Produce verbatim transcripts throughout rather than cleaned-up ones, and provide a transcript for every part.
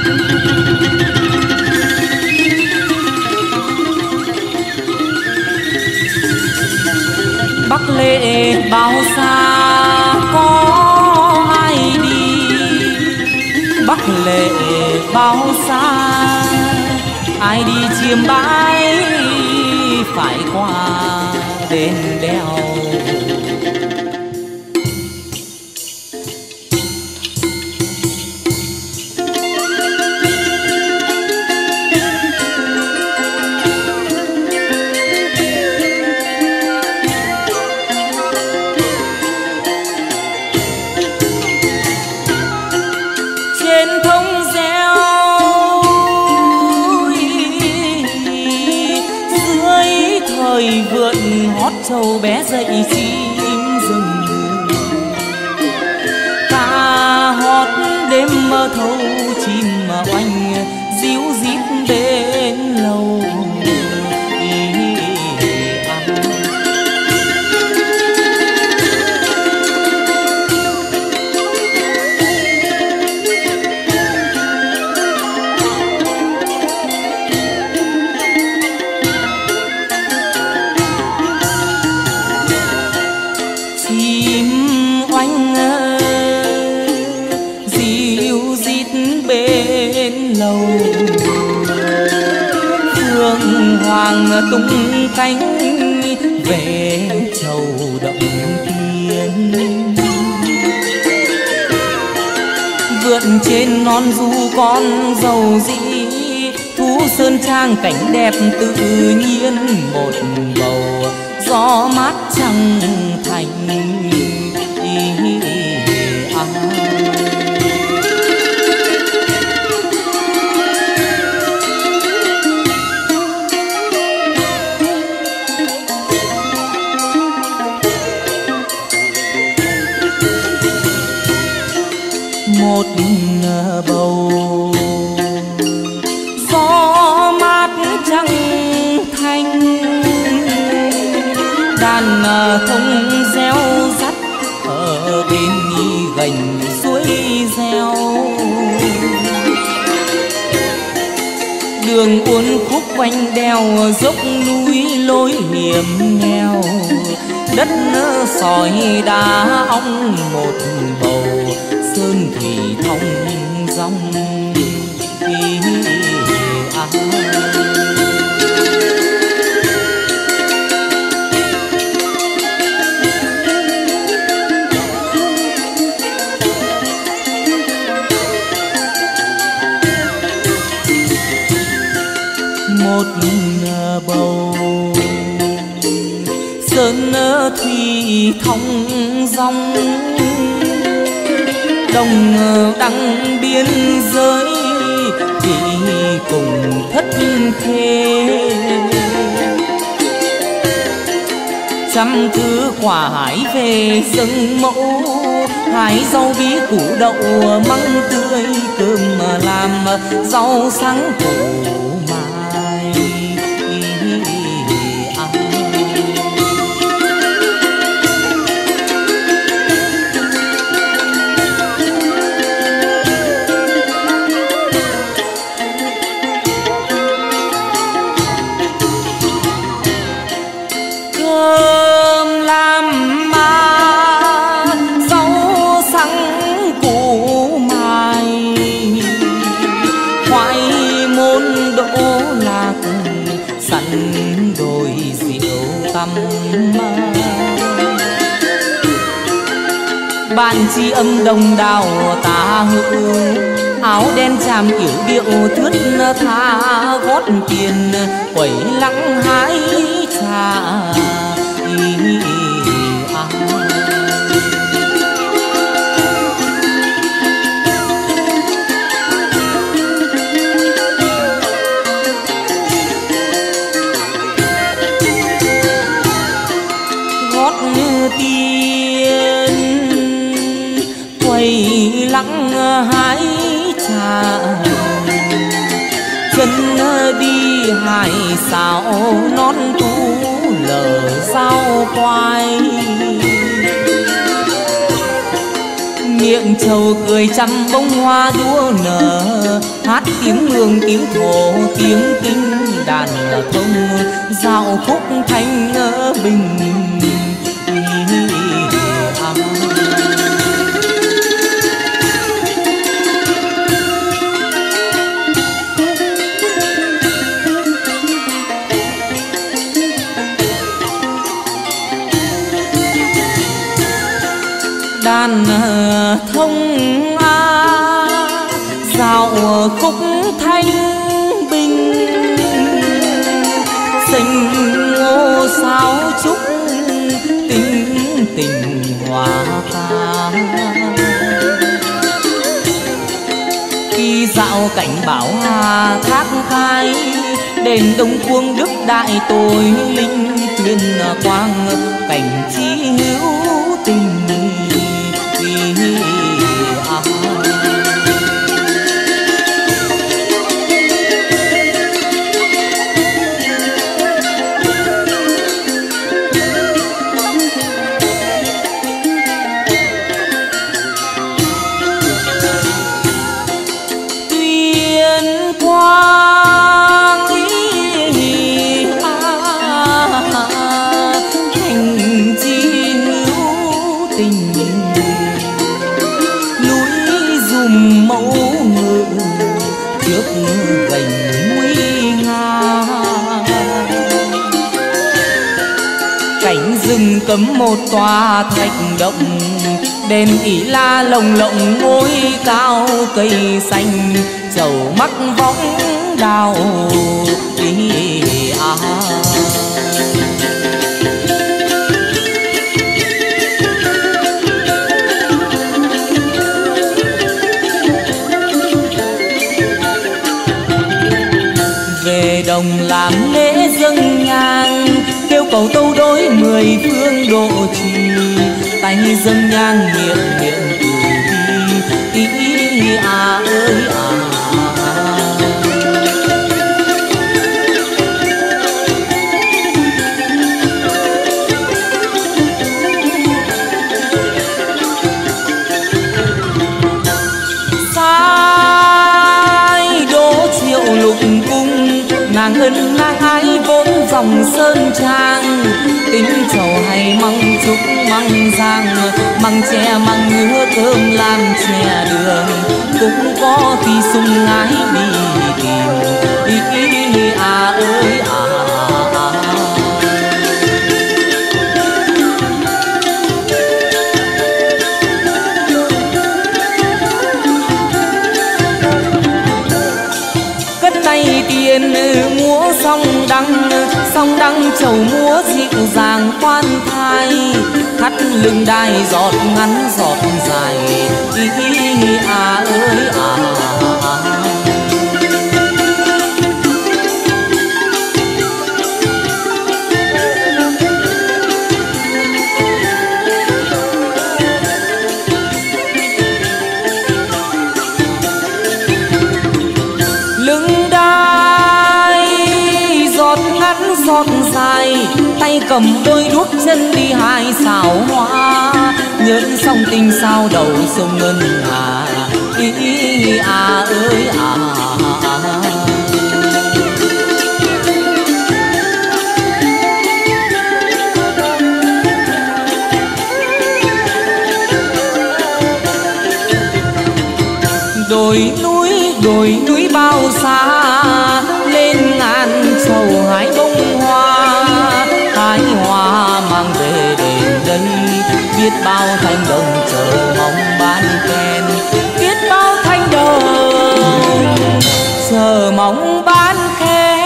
Bắc lệ bao xa có ai đi, Bắc lệ bao xa ai đi chiêm bái, phải qua đền đèo. Vượn hót trâu bé dậy chim rừng, ca hót đêm mơ thâu chim mà oanh díu dít bên lầu. Phương hoàng tung cánh về châu động thiên, vượt trên non du con dầu dĩ, thú sơn trang cảnh đẹp tự nhiên một bầu gió mát trăng thành. Một bầu gió mát trăng thanh, đàn thông reo rắt ở bên gành suối reo. Đường uốn khúc quanh đèo dốc núi lối hiểm nghèo, đất sỏi đá ong một bầu sơn thủy thông dòng. À. Một bầu sơn thủy thông dòng, đồng đăng biên giới thì cùng thất khê. Trăm thứ quả hái về rừng mẫu, hái rau bí củ đậu măng tươi, cơm làm rau sáng củ mai. Bạn tri âm đồng đào ta hữu, áo đen chàm yểu điệu thướt tha, gót tiền quẩy lắng hái trà. Gót tiền quẩy lắng hái trà, chân đi hải xảo non tú lở sao quay. miệng trầu cười trăm bông hoa đua nở, hát tiếng mường tiếng thổ tiếng kinh đàn thông, dạo khúc thanh bình. Đàn thông a dạo khúc thanh bình, sinh ngô sáo trúc tình tình hòa ca. Khi dạo cảnh bảo hà thác khai, đền Đông Cuông Đức Đại Tội linh tuyên quang, cảnh trí hữu tình. Cấm một tòa thạch động, đèn ỷ la lồng lộng ngôi cao cây xanh, chầu mắc võng đào ý à. Về đồng làm lễ dâng nhang, kêu cầu tâu đối mười phương độ trì, tay dâng nhang miệng miệng cử đi ý à ơi à. Sai đỗ triệu lục cung, nàng ân nàng ái vốn dòng sơn trang, tính trầu hay măng trúc măng giang, măng tre măng ngứa cơm làm chè đường, cũng có khi sung ngái đi tìm ý ý à ơi à. Cất tay tiền múa song đăng, song đăng chầu múa dịu dàng khoan thai, thắt lưng đai giọt ngắn giọt dài ý ý à ơi à. Giọt dài tay cầm đôi đuốc, chân đi hai xào hoa, nhẫn song tình sao đầu sông ngân hà ý, ý à ơi à. Đồi núi đồi núi bao xa, lên ngàn trầu hái bông hoa, hái hoa mang về đền đây, biết bao thanh đồng chờ mong ban khen, biết bao thanh đồng chờ mong ban khen.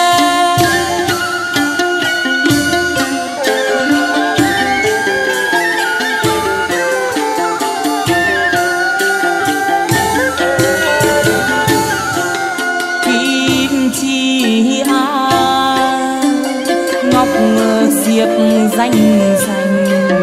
Diệp danh danh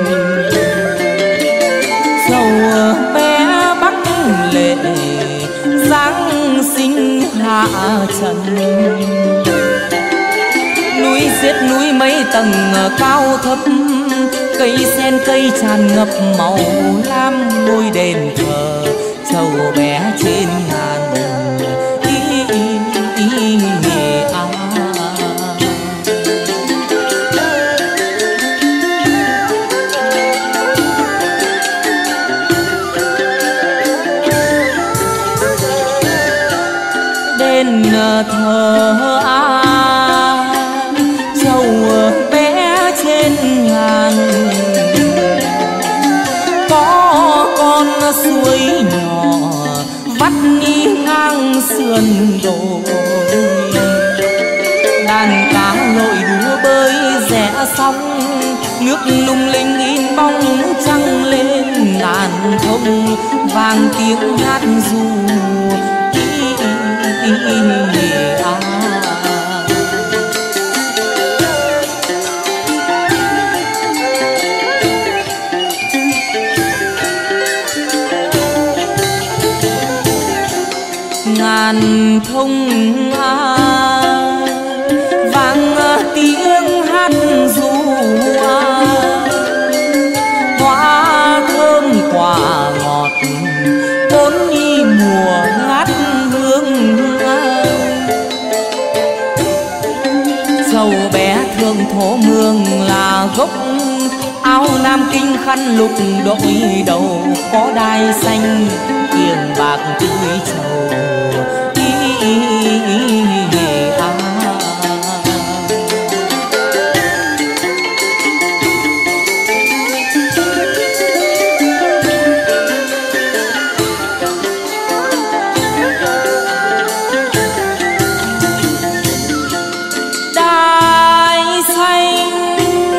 dầu bé bắc lệ, giáng sinh hạ trần, núi xiết núi mấy tầng cao thấp, Cây sen cây tràn ngập màu lam, ngôi đền thờ trầu bé trên ngàn. Ý, ý, ý, ý, à. Đền thờ a trầu bé trên ngàn, có con suối nhỏ vắt đi ngang sườn đồi. Đàn cá lội đúa bơi rẽ sóng, nước lung linh in bóng trăng lên ngàn thông vang tiếng hát ru. Ý, ý, ý, à. Ngàn thông a vang tiếng hát ru a, hoa thơm quả ngọt bốn nhi mùa ngát hương a. Trầu bé thượng thổ mương là gốc, áo nam kinh khăn lục đội đầu, có đai xanh kiềng bạc tươi trầu. Ý, ý, ý, ý, à. Đai xanh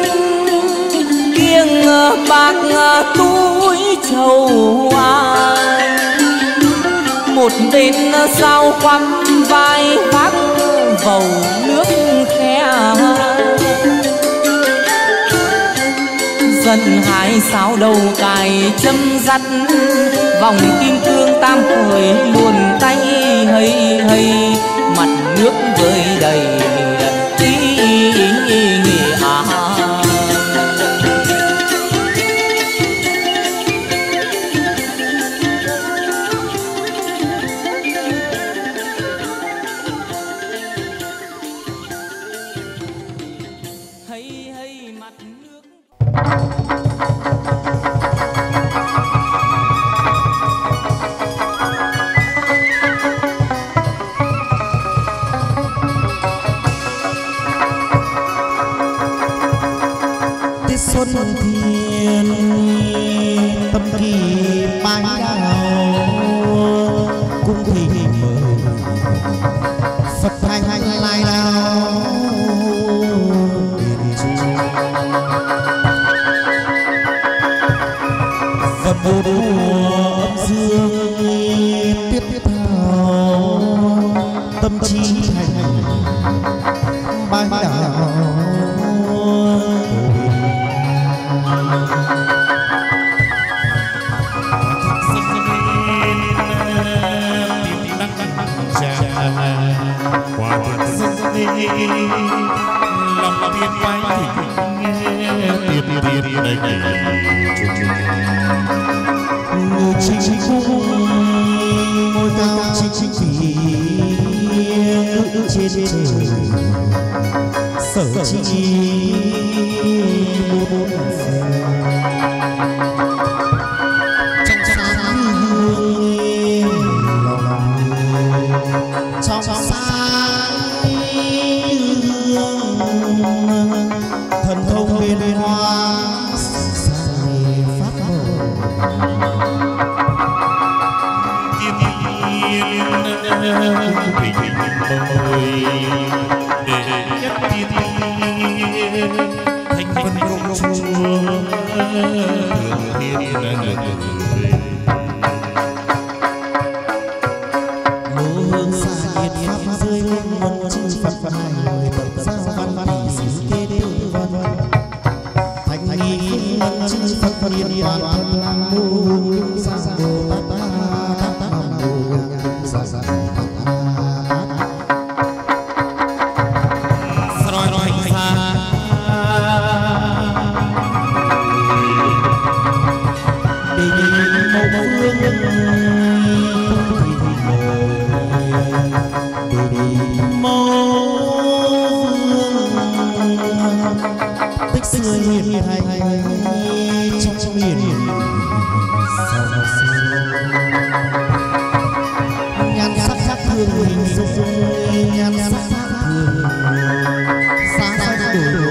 kiềng bạc túi trầu ai, một bên sao quắm vai vác vầu nước khe. Dân hai sao đầu cài châm dắt, vòng kim cương tam khởi luồn tay hây hây, mặt nước vơi đầy. Ý, ý, ý, ý, à. Xuân thiên tâm kỳ mai đào, cung thỉnh mời Phật thanh lai đào. Phật bồ đùa âm dương tiết tiết thảo, tâm trí thành mai đào. Lòng tiên bay thỉnh tiên tiên đầy người chính chính cung ngôi cao chính chính kỳ trên trời sở chi bốn bốn trong sáng hương lòng trong sáng thần thông biên hoa sai pháp màu tiên tiên bình mời để nhất tiên tiên nhan sắc sắc thương hình dung nhan sắc sắc thương xa xa đổi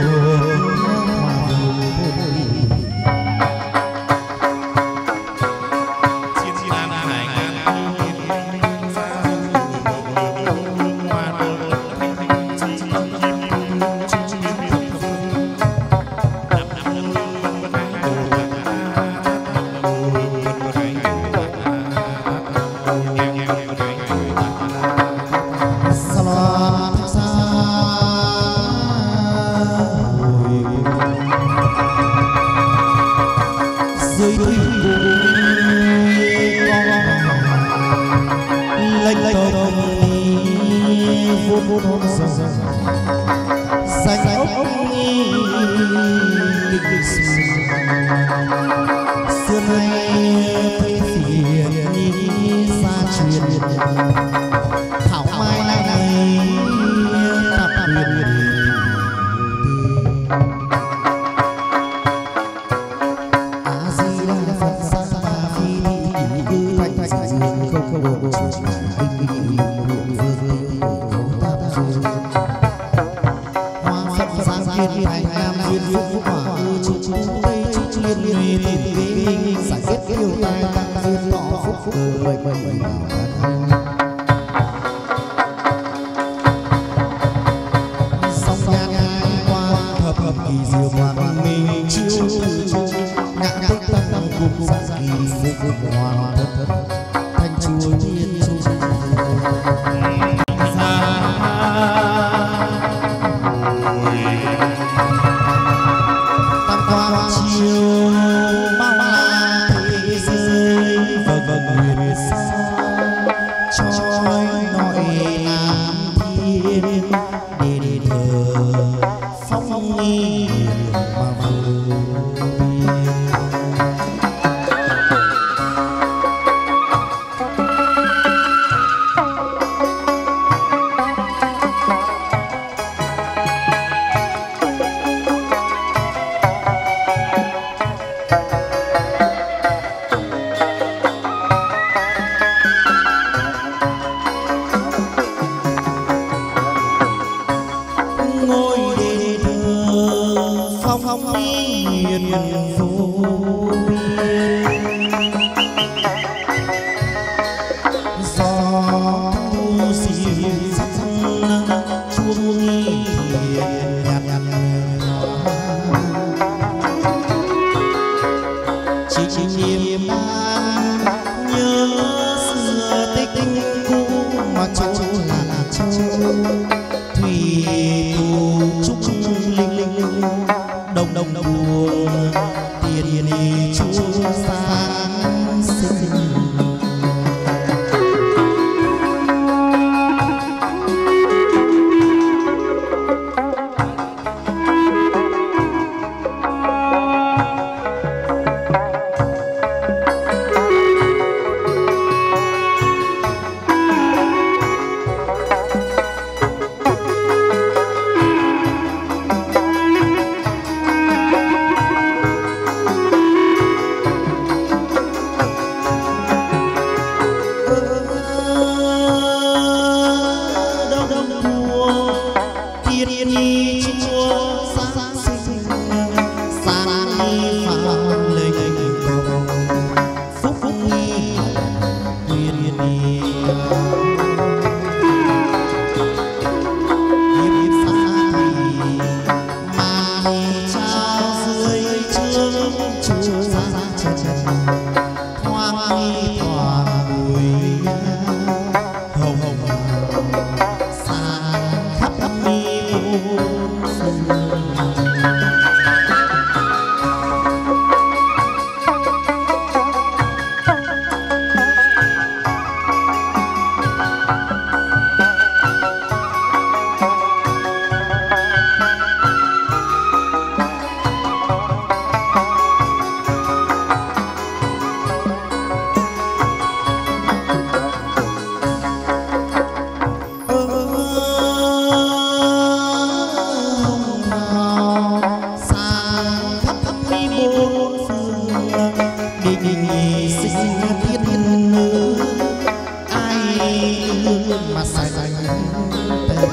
thiên nữ ai mà sai sai tên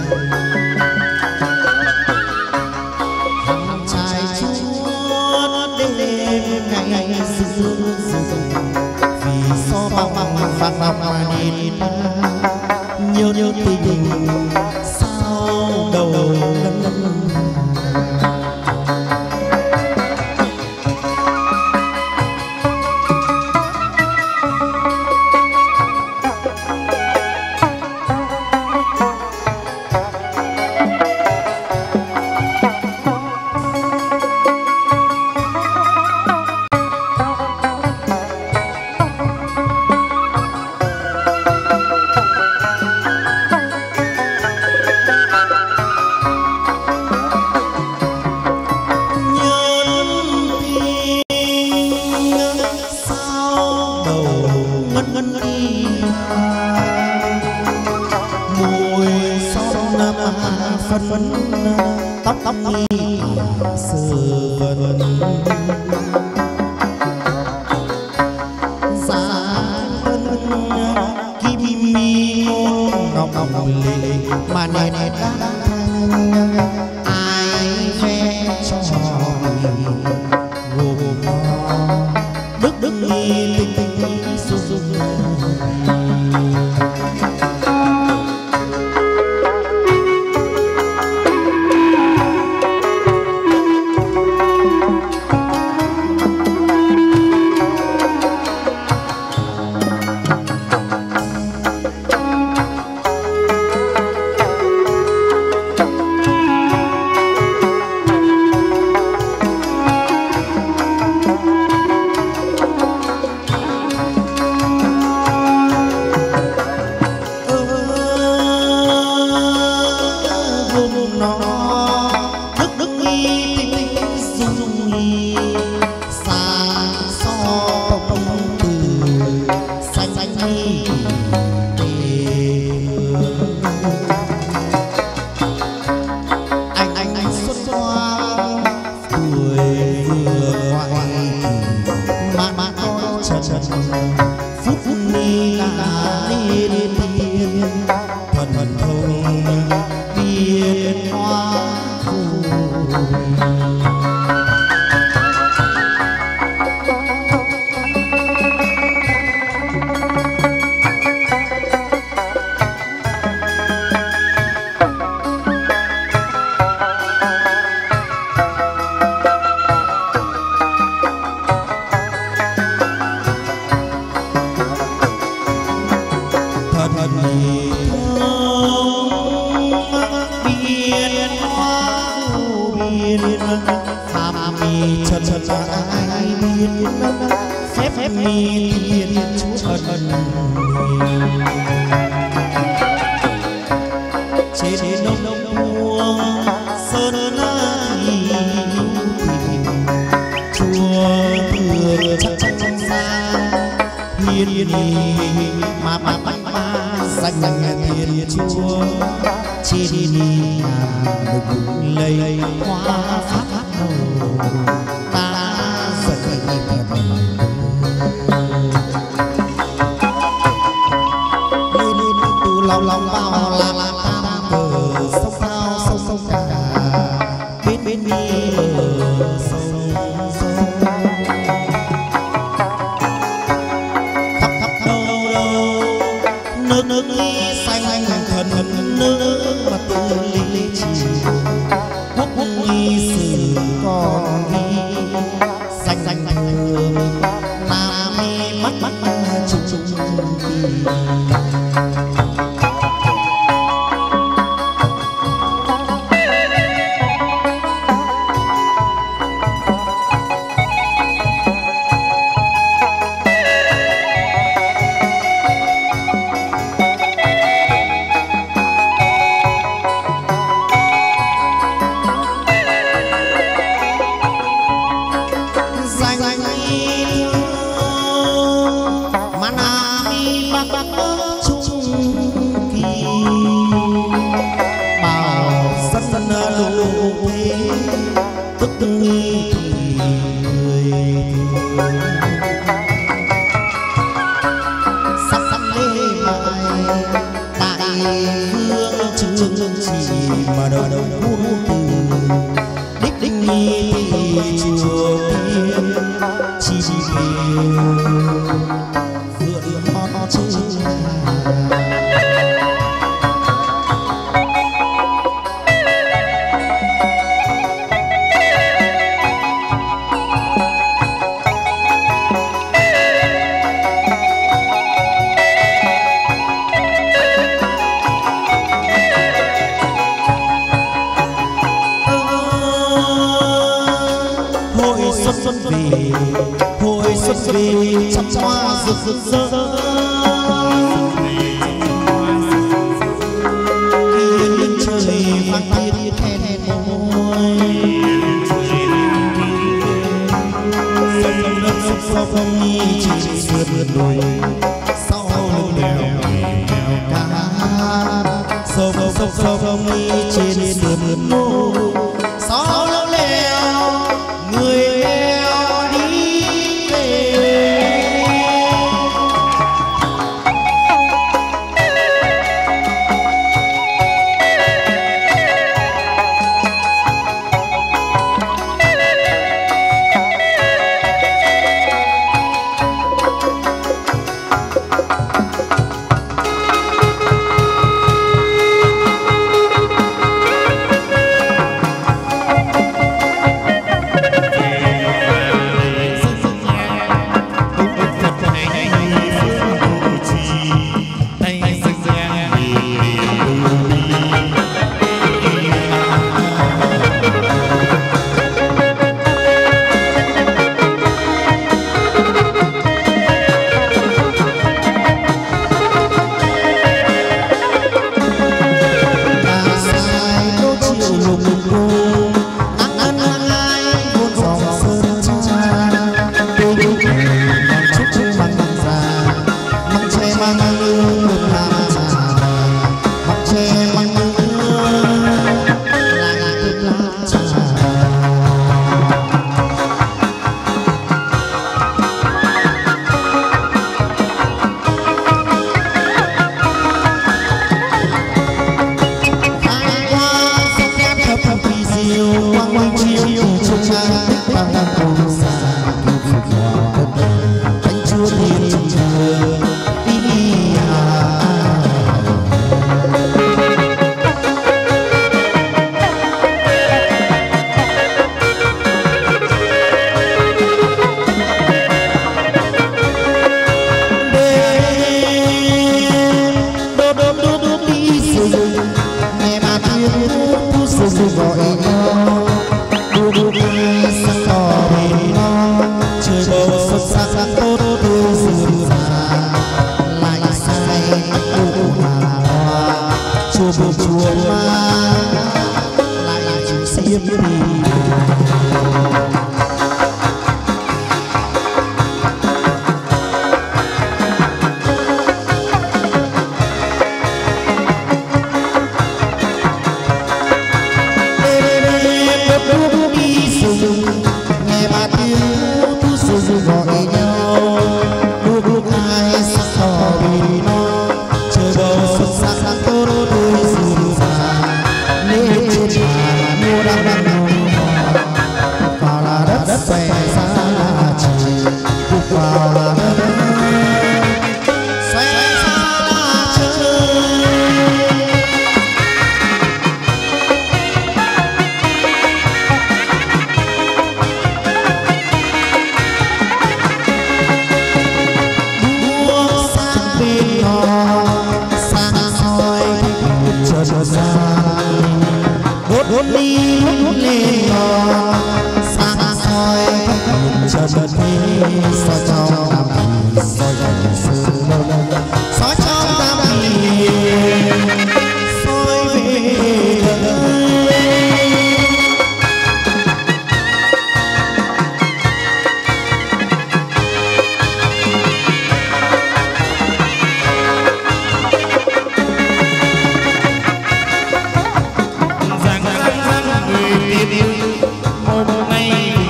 hàng trai chúa đêm ngày xưa vì so bằng bằng bằng bằng mà nên nhớ nhớ tình sao đầu tóc tóc nghi sờ vần giá kim mi ngọc ngọc lệ mà nè nè ai phe cho gồm đức đức nghi tinh tinh su su mà mà mà mà xanh thiên chúa chi đi đừng lấy hoa pháp màu ta dậy lên lên từ lòng lòng vào là là tam bờ sông cao sông sông cả bên bên đi bờ sông sông nước nước xanh thần nước mà tự lý chỉ quốc quốc nghi sử còn ghi xanh xanh thường nam mi mắt mắt chung chung về trăm hoa rực rực rỡ khiến trời vang tiếng khen môi sông đất sông sông sông nhi chỉ sườn đồi sau lưng đèo đèo cá sông sông sông sông nhi trên sườn đồi sau lưng đèo người nghèo đi về.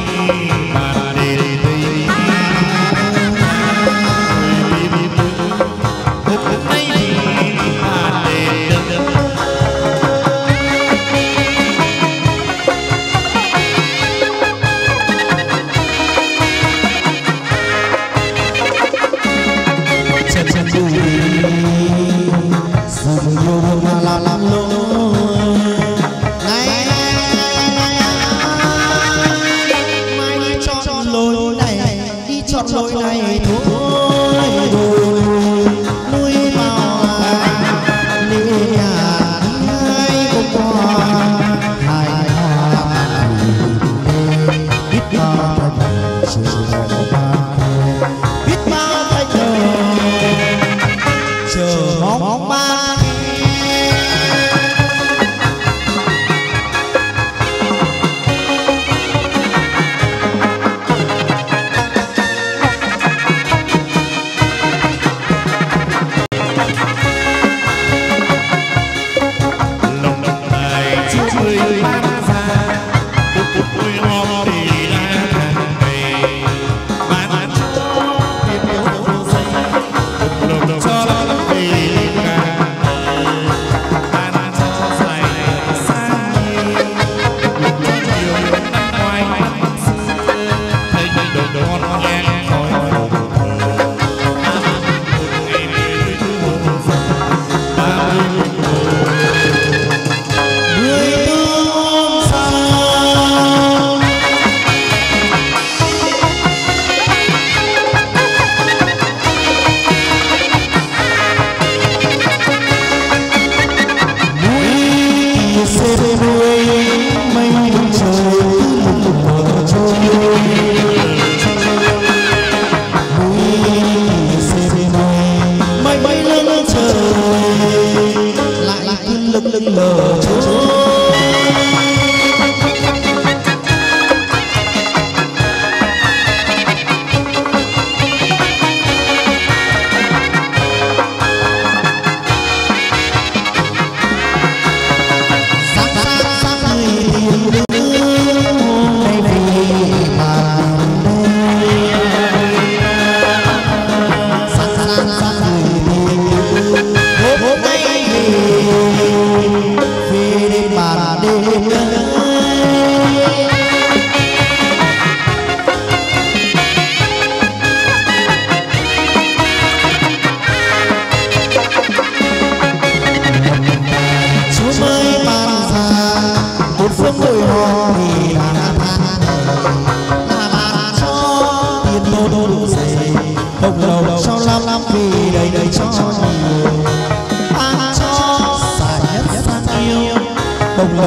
Hãy subscribe cho kênh Ghiền Mì Gõ để không bỏ lỡ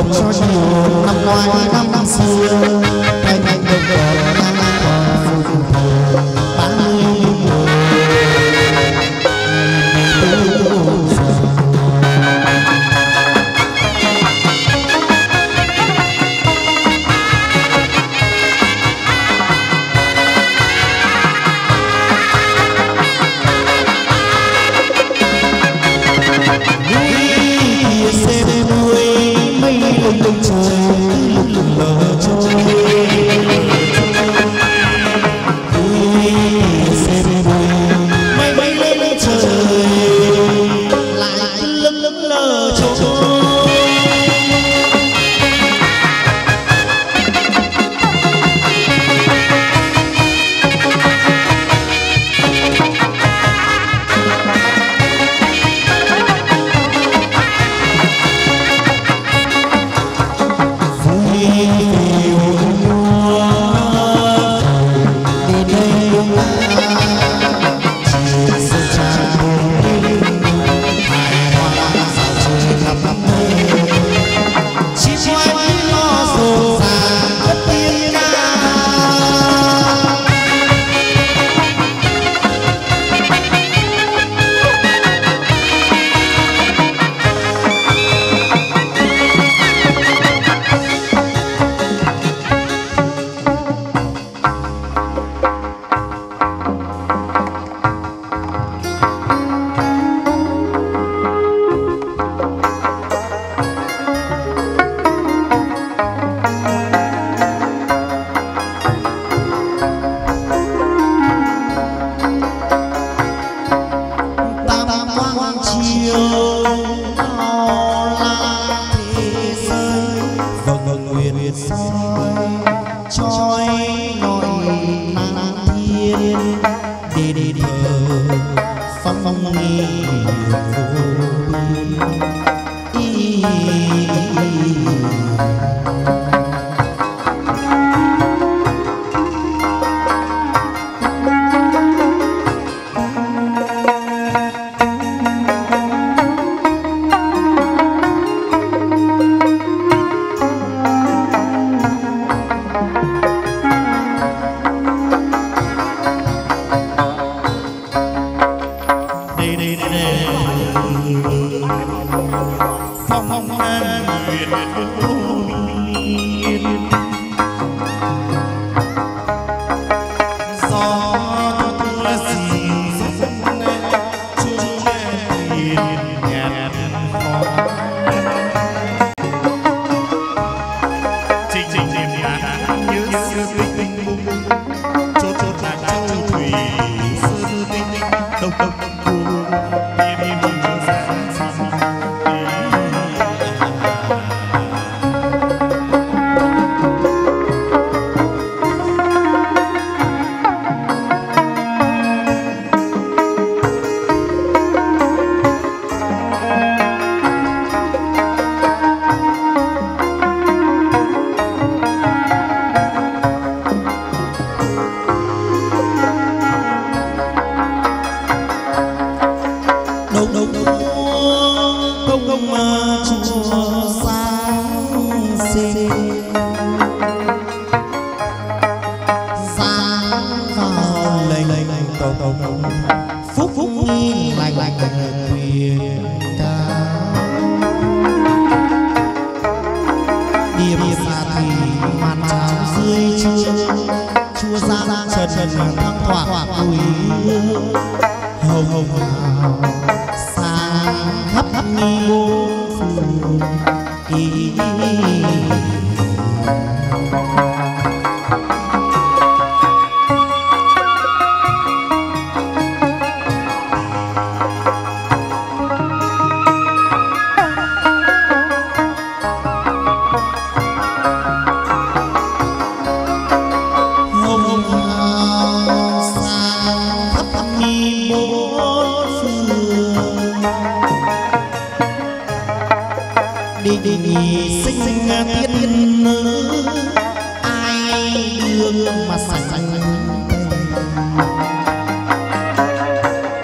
lộc cho nhiều năm ngoái năm năm xưa ngày ngày đồng còn năm còn phù thờ ba mươi mùa lưng trời lưng lưng lờ trôi xem mây mây lên lên trời lại lưng lưng lờ trôi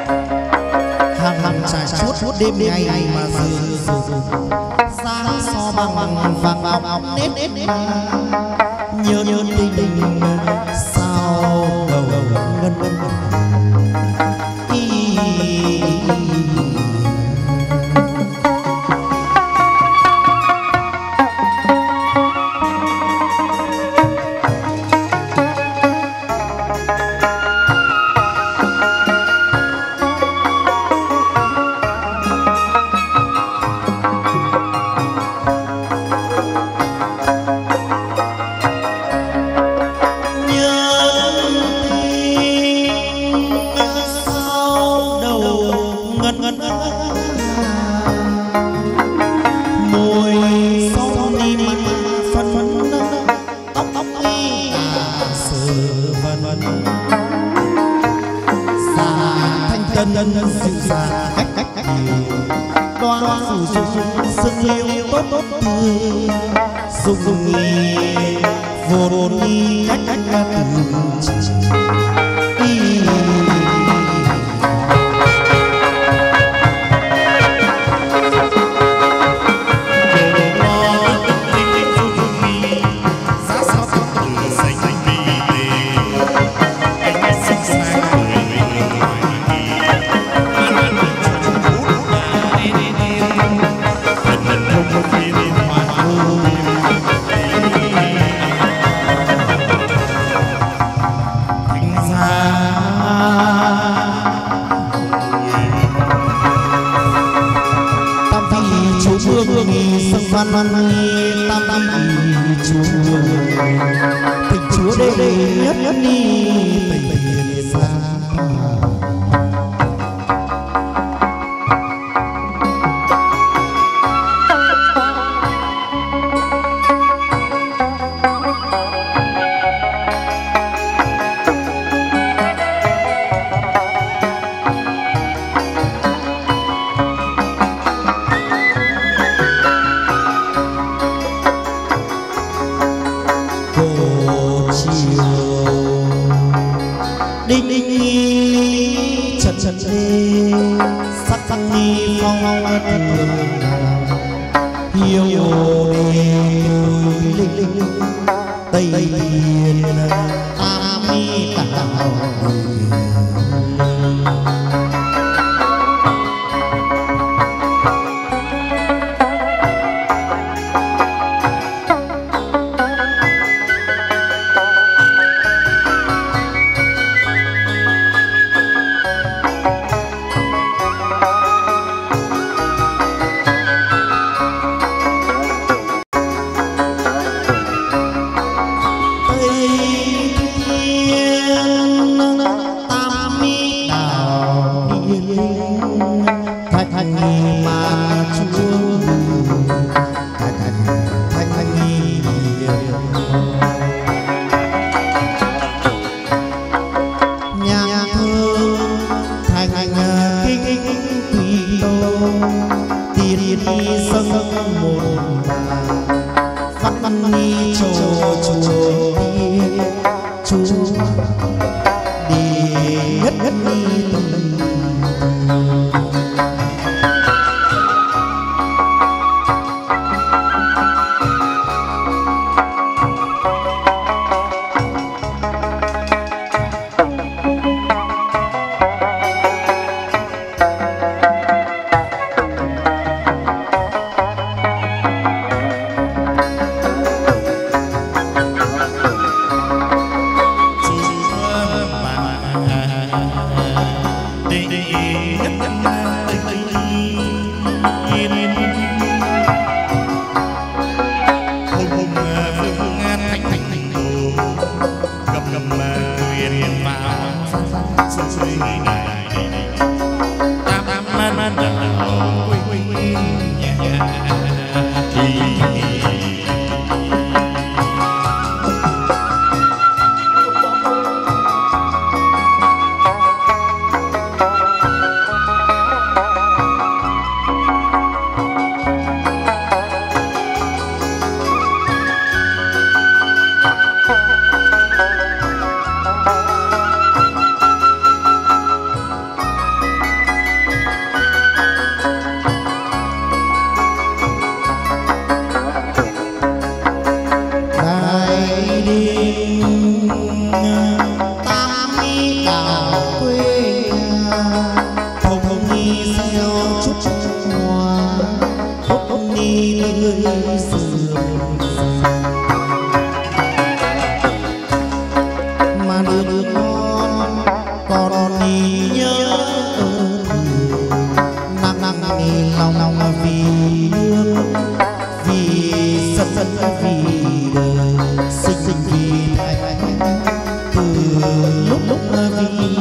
đêm ngày mà dường dường sáng soi sao bằng vàng ngọc nết nết nhớ nhớ tình tình sao đầu ngân ngân xeo chút hoa hốt ni tươi sườn mà được con còn ni nhớ nặng nặng lòng lòng vì nước vì sân sân vì đời sinh sinh vì thành từ lúc lúc vì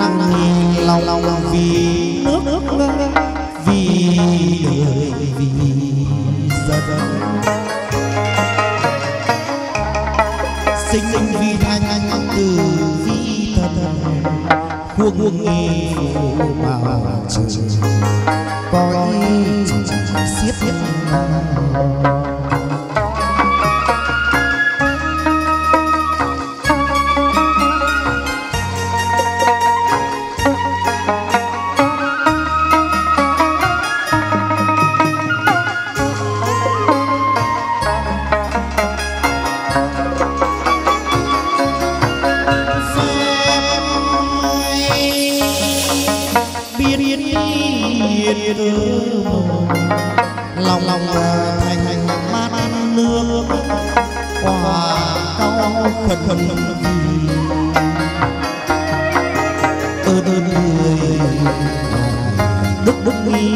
lặng lòng lòng vì nước nước vì đời vì dân sinh sinh vì thanh từ vì thân khuôn khuôn nghi bảo trường coi xiết xiết lòng lòng thành thành mát nước quả cao khẩn khẩn ơn ơn người đức đức nghi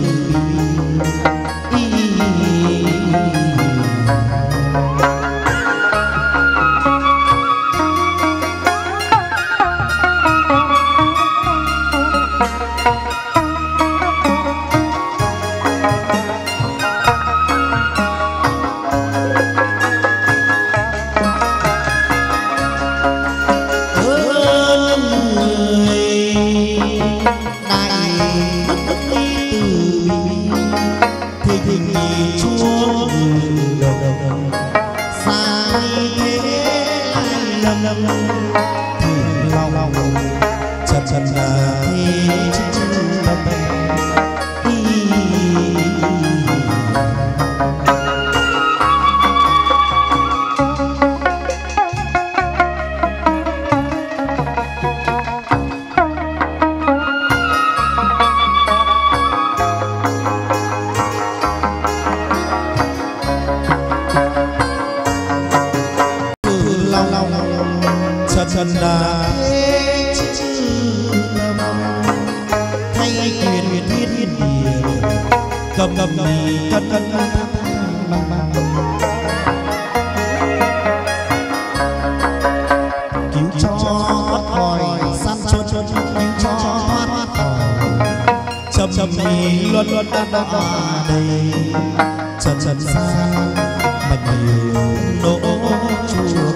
chân đà thay quyền thiết địa cầm cầm cân cân cứu cho thoát khỏi san chôn chôn cứu cho thoát khỏi chậm chậm đi luân luân đa đa đầy trần trần xa bạch nhiều nỗ chùa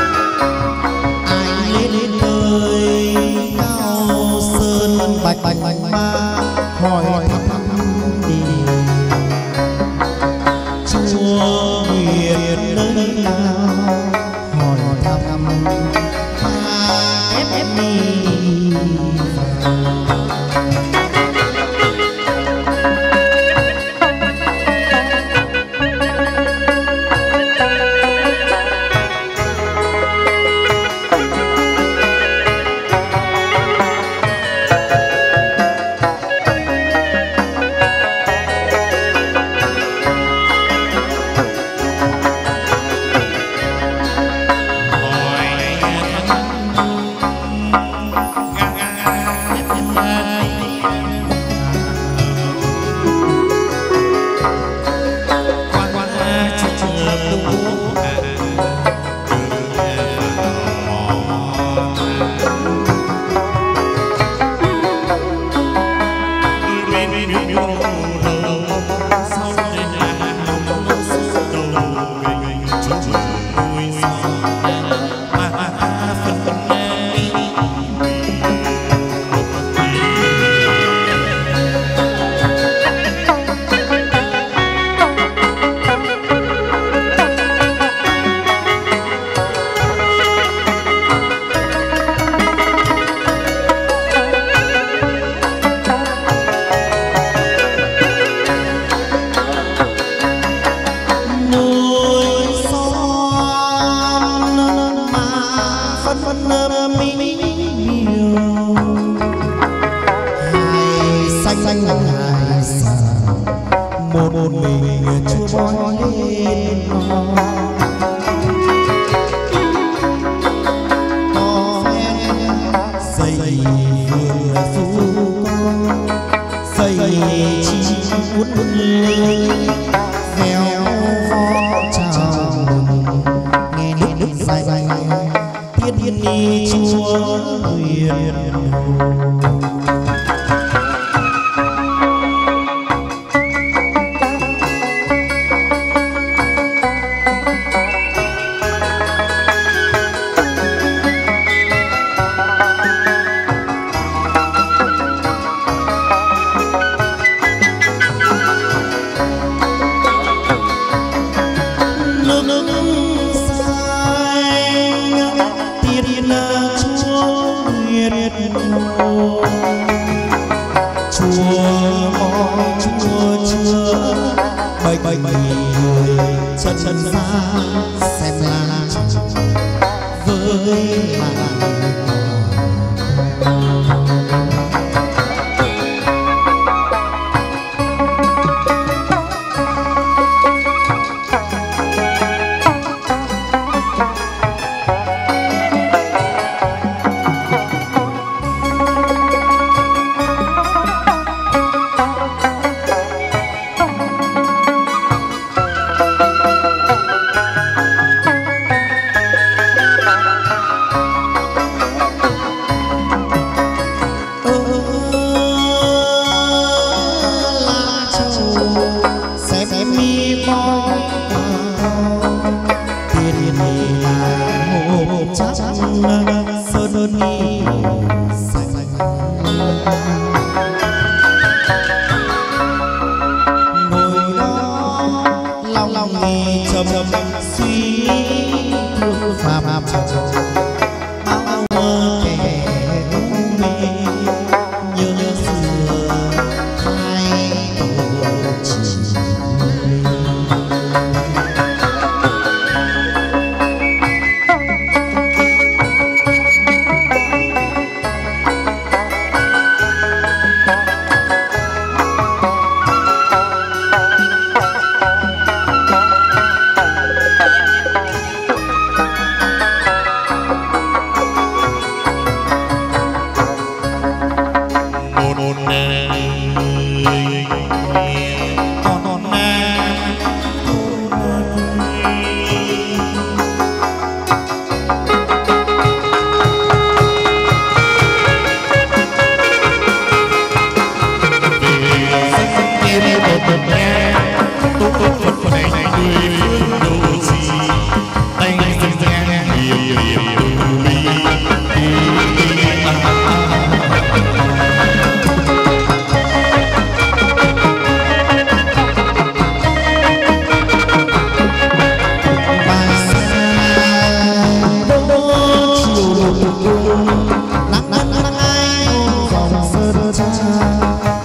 bạch bạch lành ma hỏi thăm đi chúa nguyện nơi nào hỏi thăm ta ép mi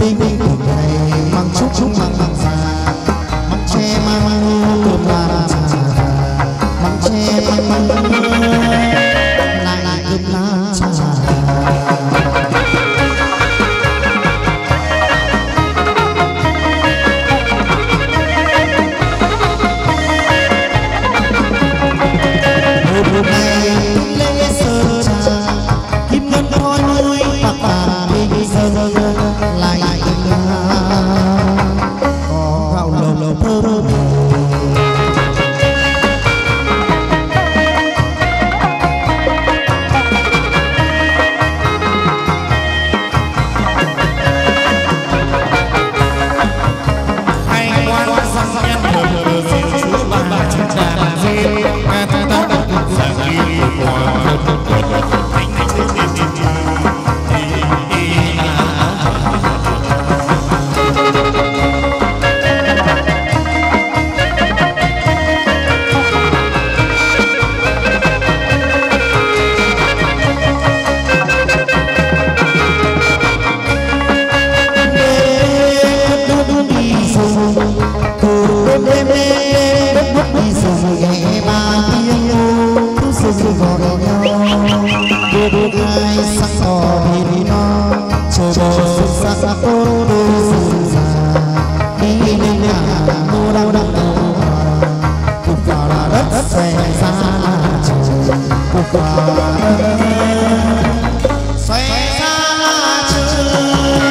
binh binh này mang chúc chúc mang mang già mang che mang cơm la trà mang che mang mang lại lại cơm la trà một ngày lễ sơ trà kim ngân khói núi bạc bà bây giờ lại có gạo lầu lầu thơm hay quan sang nhân thờ xin chúa ba ba chúng ta duyên ta ta ta ta ta ghi qua thân thân thành thành ai sắc tỏ vì nó chờ bờ xa xa cô đôi rừng già đi lên nhà cô đang đang đầu cục vào là đất xòe ra là trời cục vào là đất xòe ra là trời.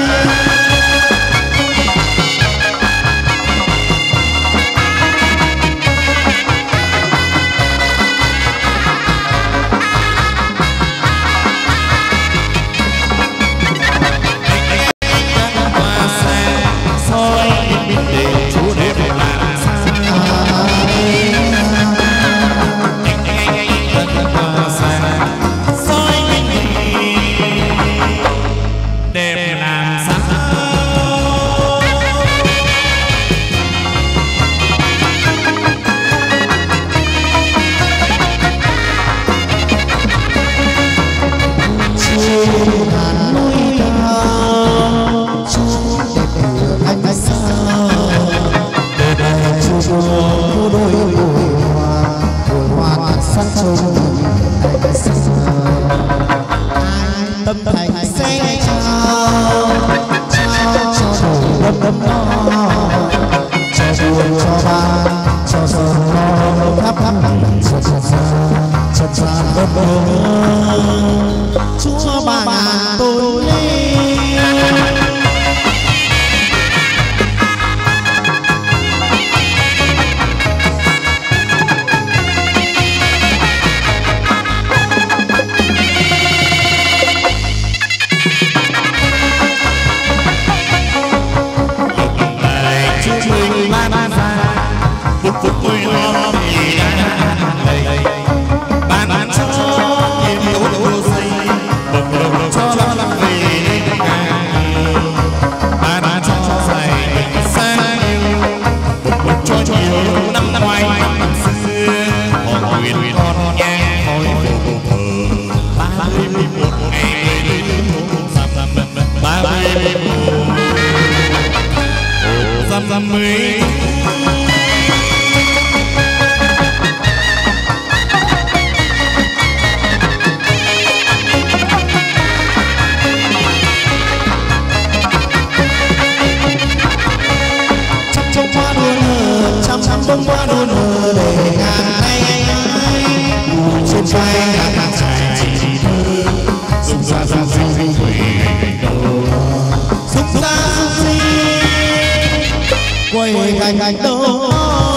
Tâm thành sẽ trao trao cho đủ đâm đâm lo cho buồn cho ba cho giờ lo khắp khắp cho cho ra cho ra đâm đâm chúa ba ngàn tôi dăm mươi trong hoa đua nở trăm trăm bông hoa đua nở để ngàn tay trên vai hàng dài chỉ thơ dùng ra ra ra ra dùng ra quay cạnh cạnh đâu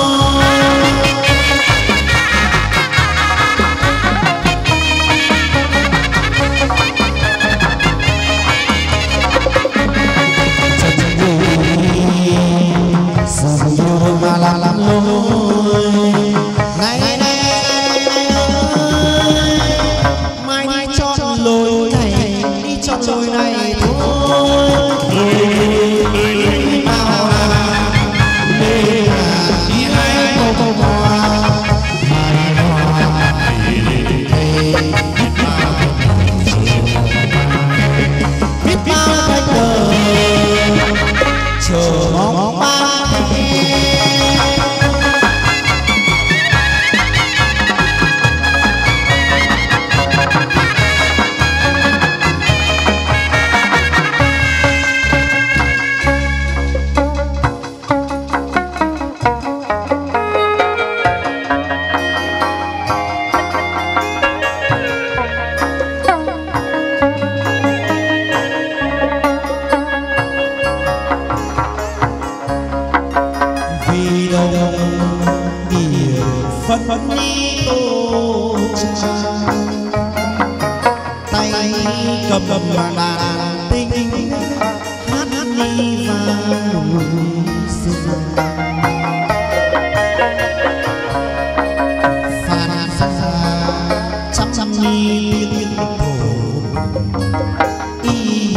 dường như mà là làm lối này này này mai đi chọn lối này đi chọn lối này thôi. phấn đi tô tràng tay cầm cầm mà đàn tinh hát đi vào rừng phàn xa chăm chăm đi liên thổ y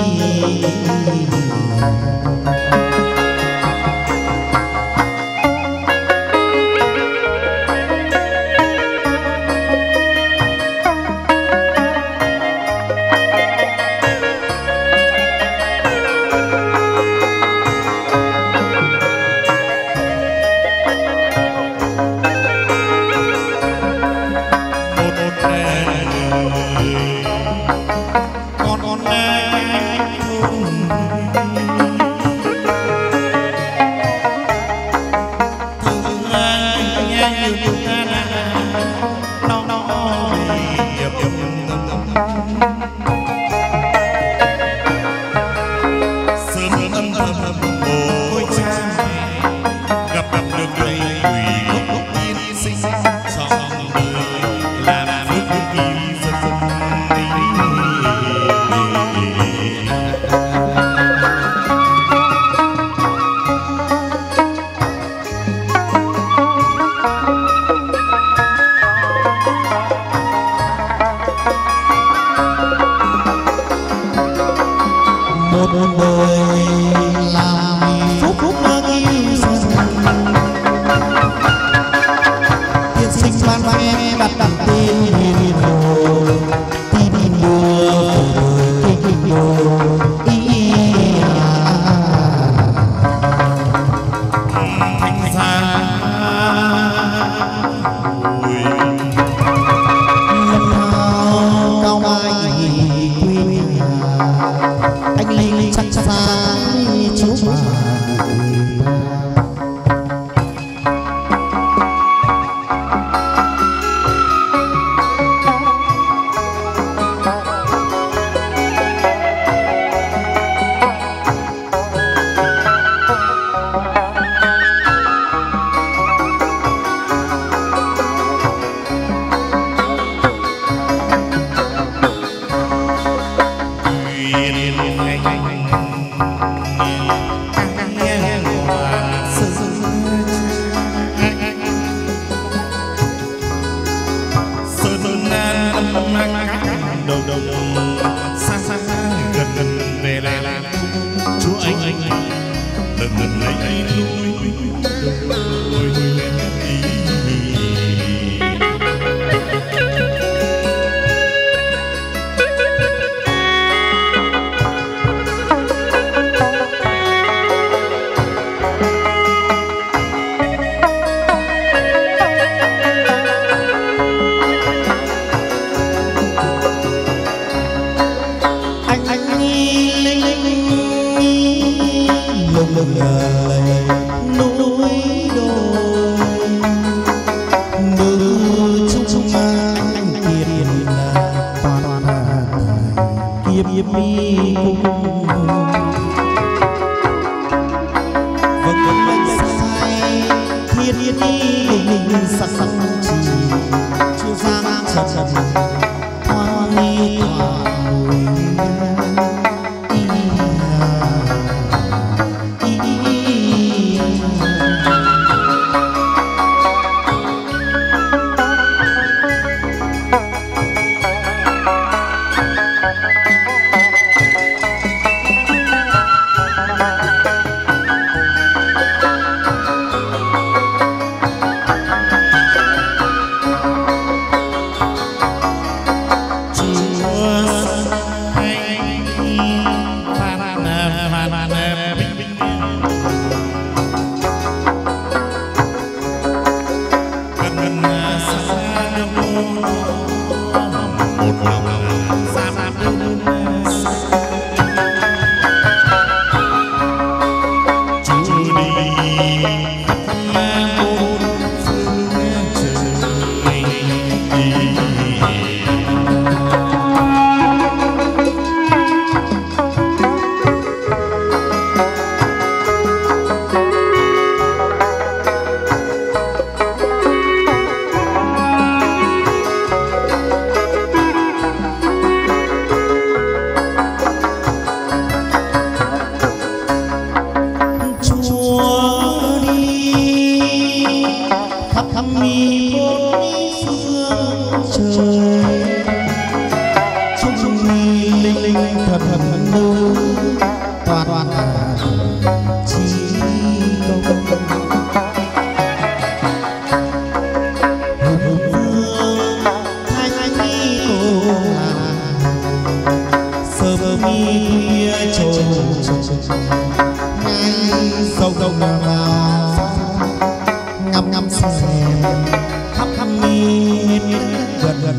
câu câu vào ngắm ngắm xem khắp khắp nhìn gần gần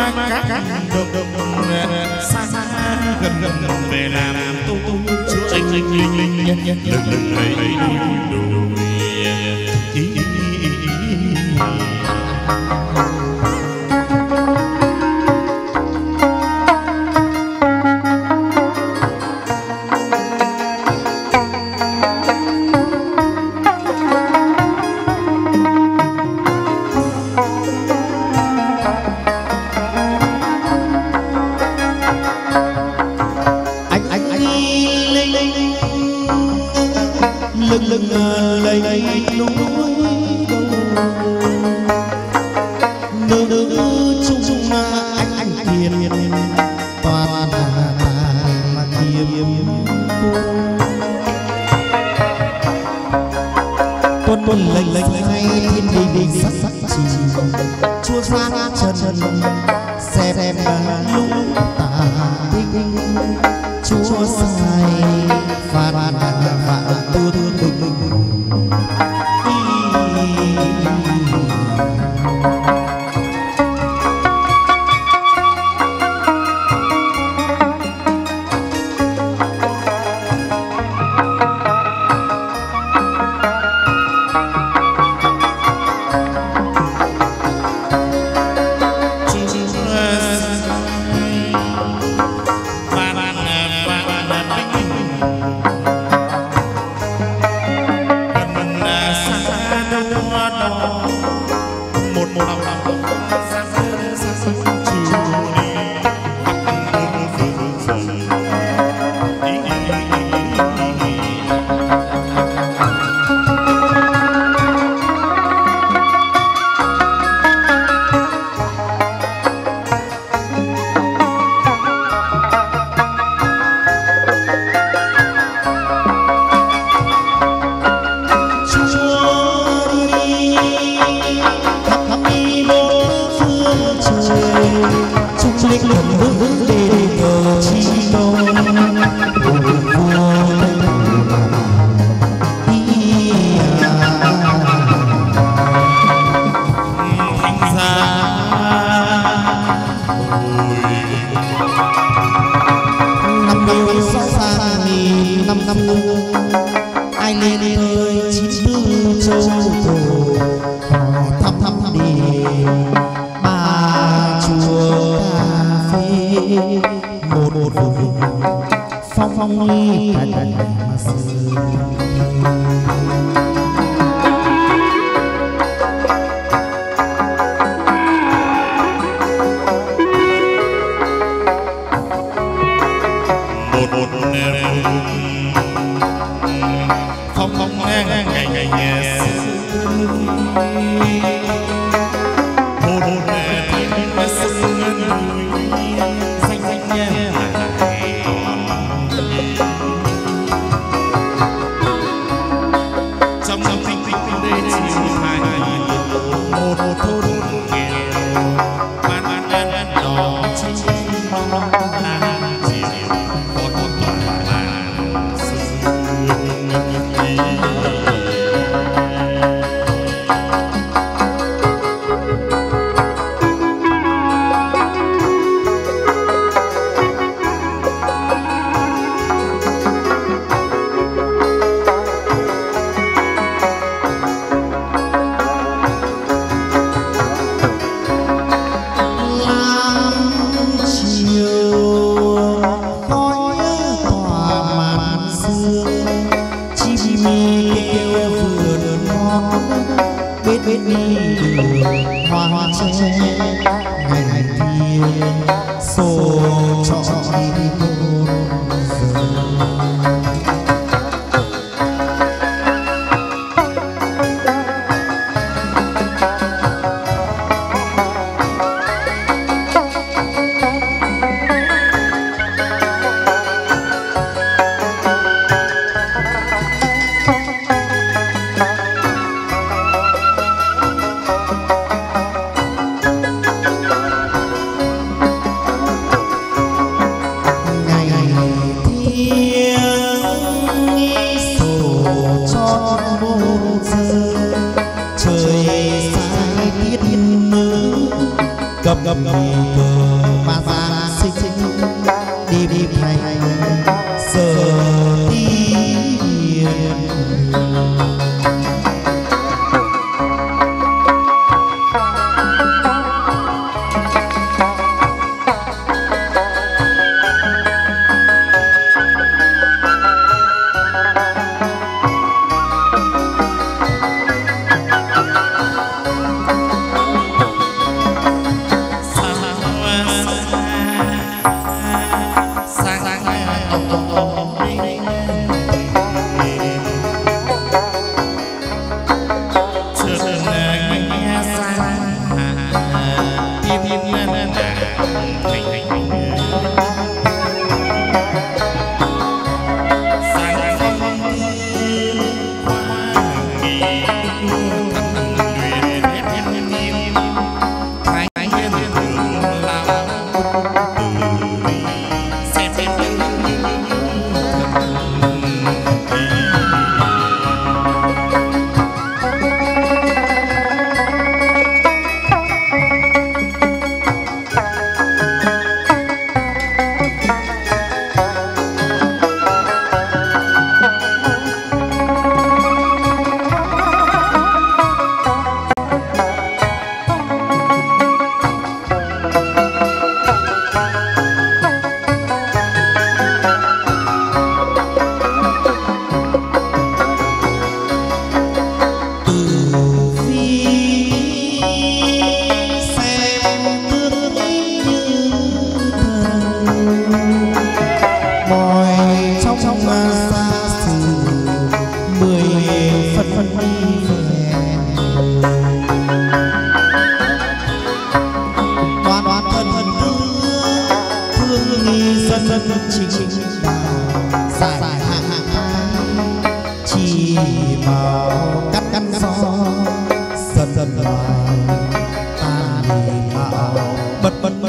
gần gần về làm tu chúa anh linh linh linh lừng lừng lấy đùi gấp gấp mà ra xinh đi đi thành giờ đi phân đi về đoan đoan thân thân thương thương nghi dân dân chính chính dài dài hạ hạ chỉ bảo cắt cắt gió dần dần ngoài ta nhìn bảo bật bật bật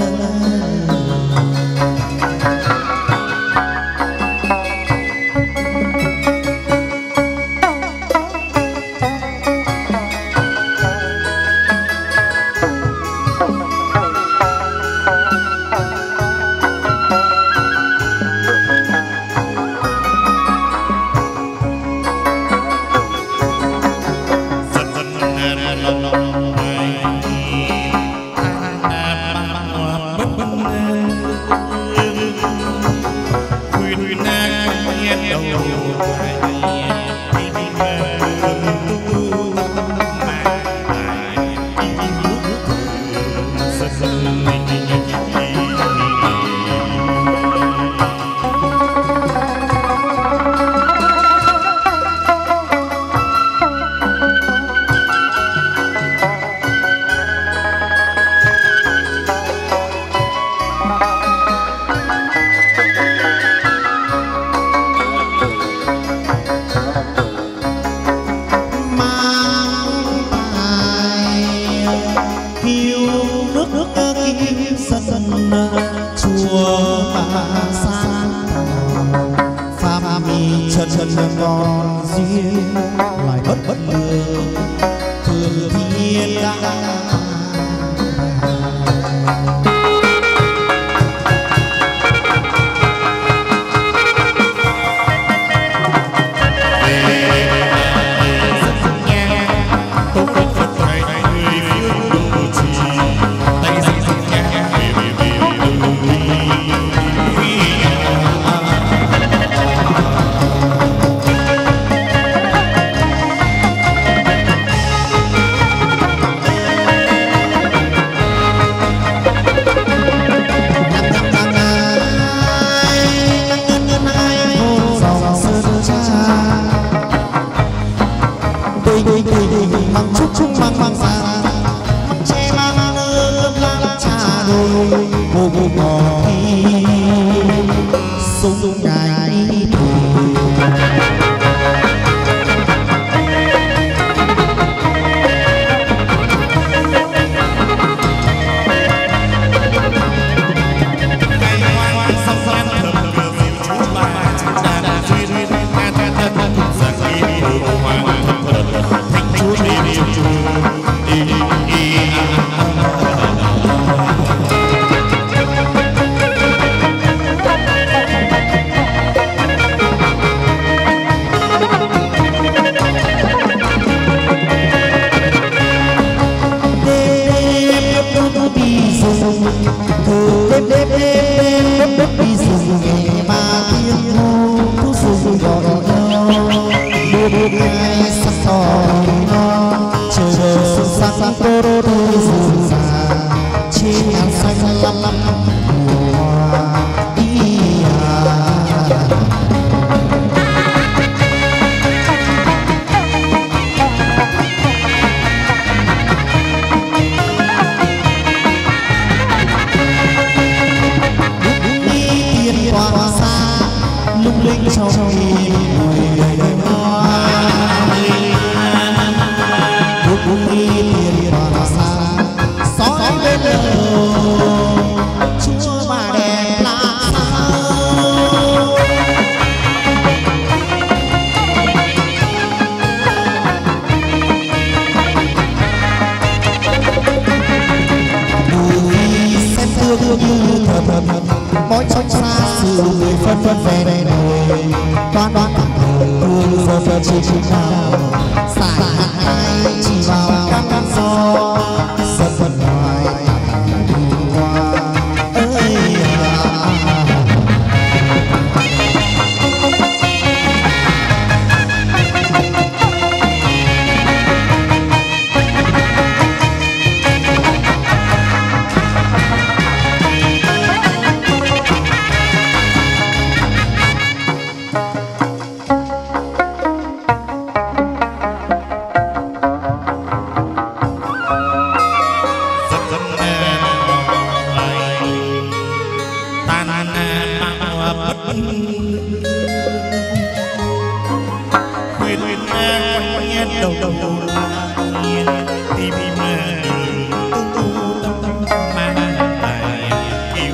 đầu đầu nghiêng tìm mà tu tâm mang tài kiêu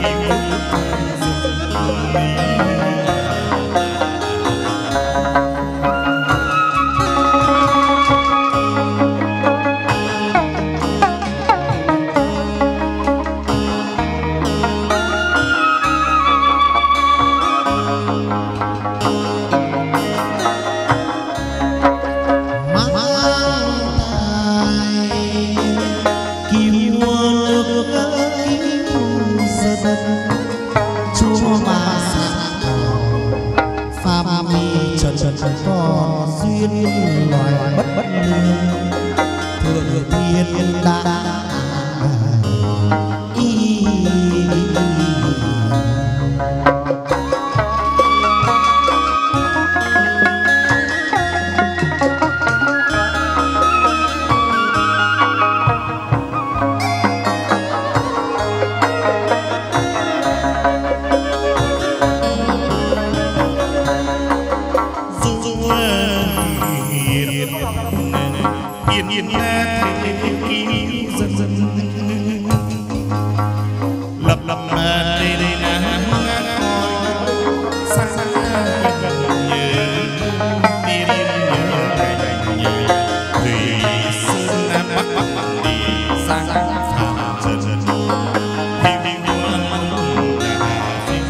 có duyên loài bất bất lương thượng thiên đã y yên yên nghe thế ký dần dần lập lập mà đây đây là xa xa gần nhớ tiên nhớ cảnh nhớ thủy sơn nam bắc bắc đi sang phàm trần hiu hiu mong là phi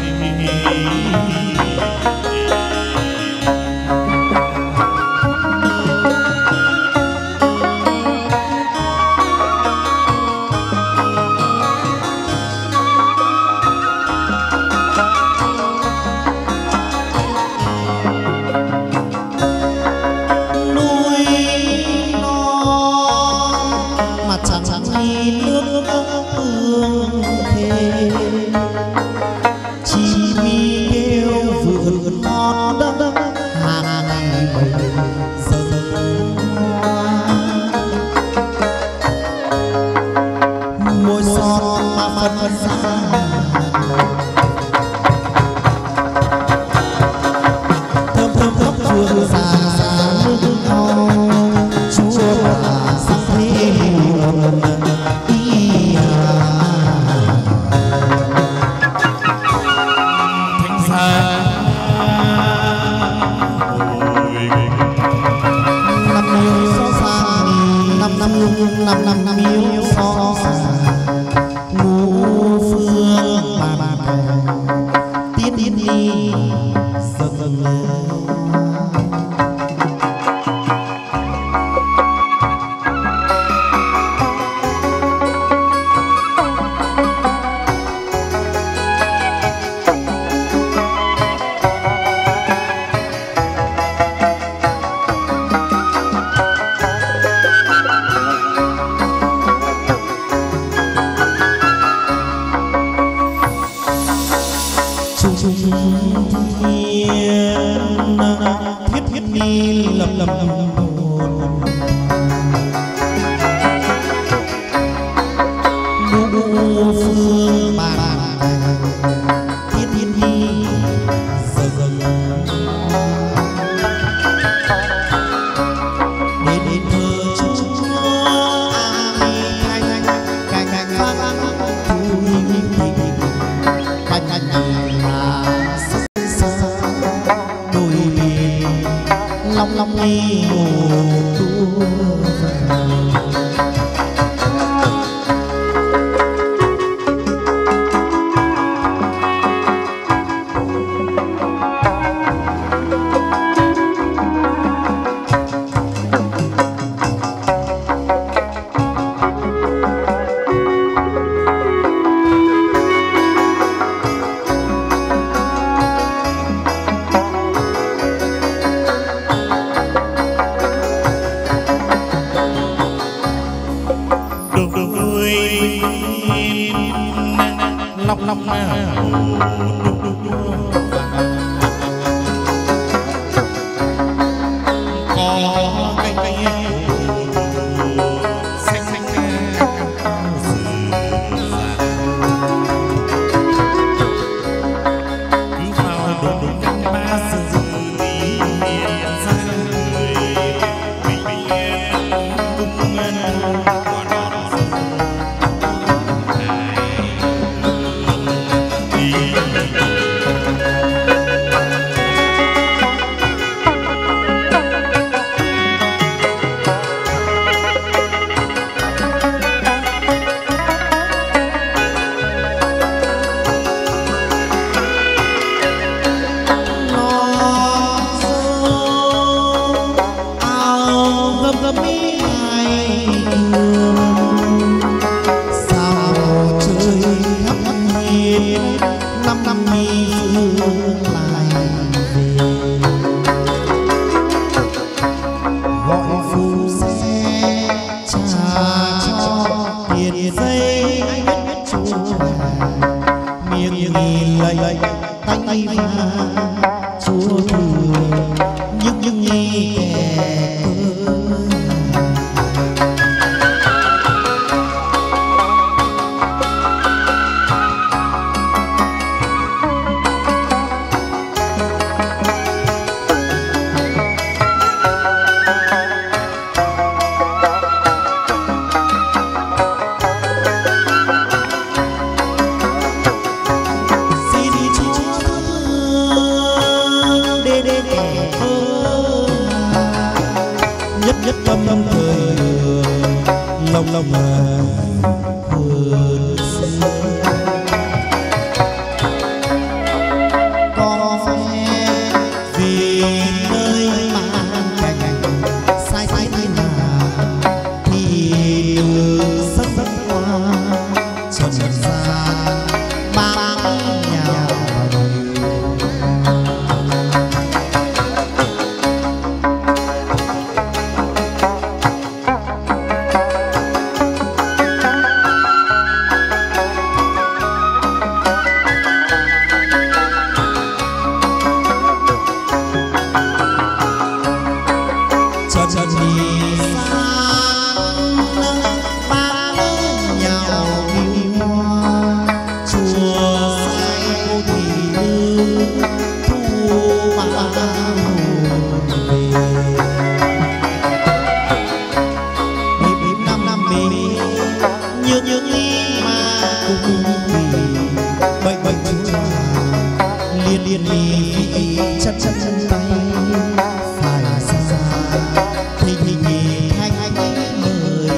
năm năm năm yêu so ngũ phương mà mà tiến tiến đi dần dần thiết thiết đi lầm lầm ngũ phương bàn thiết thiết đi giờ dần đến đến thơ chúa ai thanh cành cành vang thu hình hình cành cành là long long đi hồ đua lóc lóc có cây cây xanh xanh cứ vào đồn đồn cánh ba sự đi ra người bình bình nghi kẻ nhất tâm tâm thời lòng lòng là hồn xưa có phép vì nơi mang cảnh sai sai thế nào thì sắc sắc hoa trần gian mang nhau trần đi sang ba nhau yêu hoa chùa sai cô thị thu mà về bìm năm năm mình như những mà cùng vì bệnh bệnh chúa liên liên ly chân chân chân tay phải xa xa thì thì thì thanh anh lời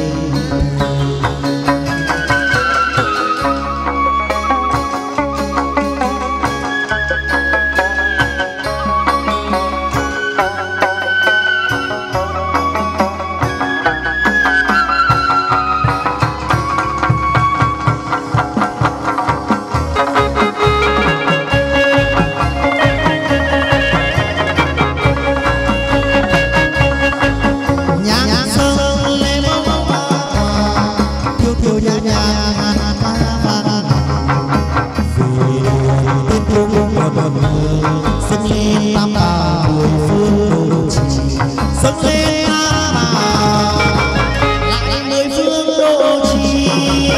dâng lên tam bảo mười phương độ trì dâng lên tam bảo lại mười phương độ trì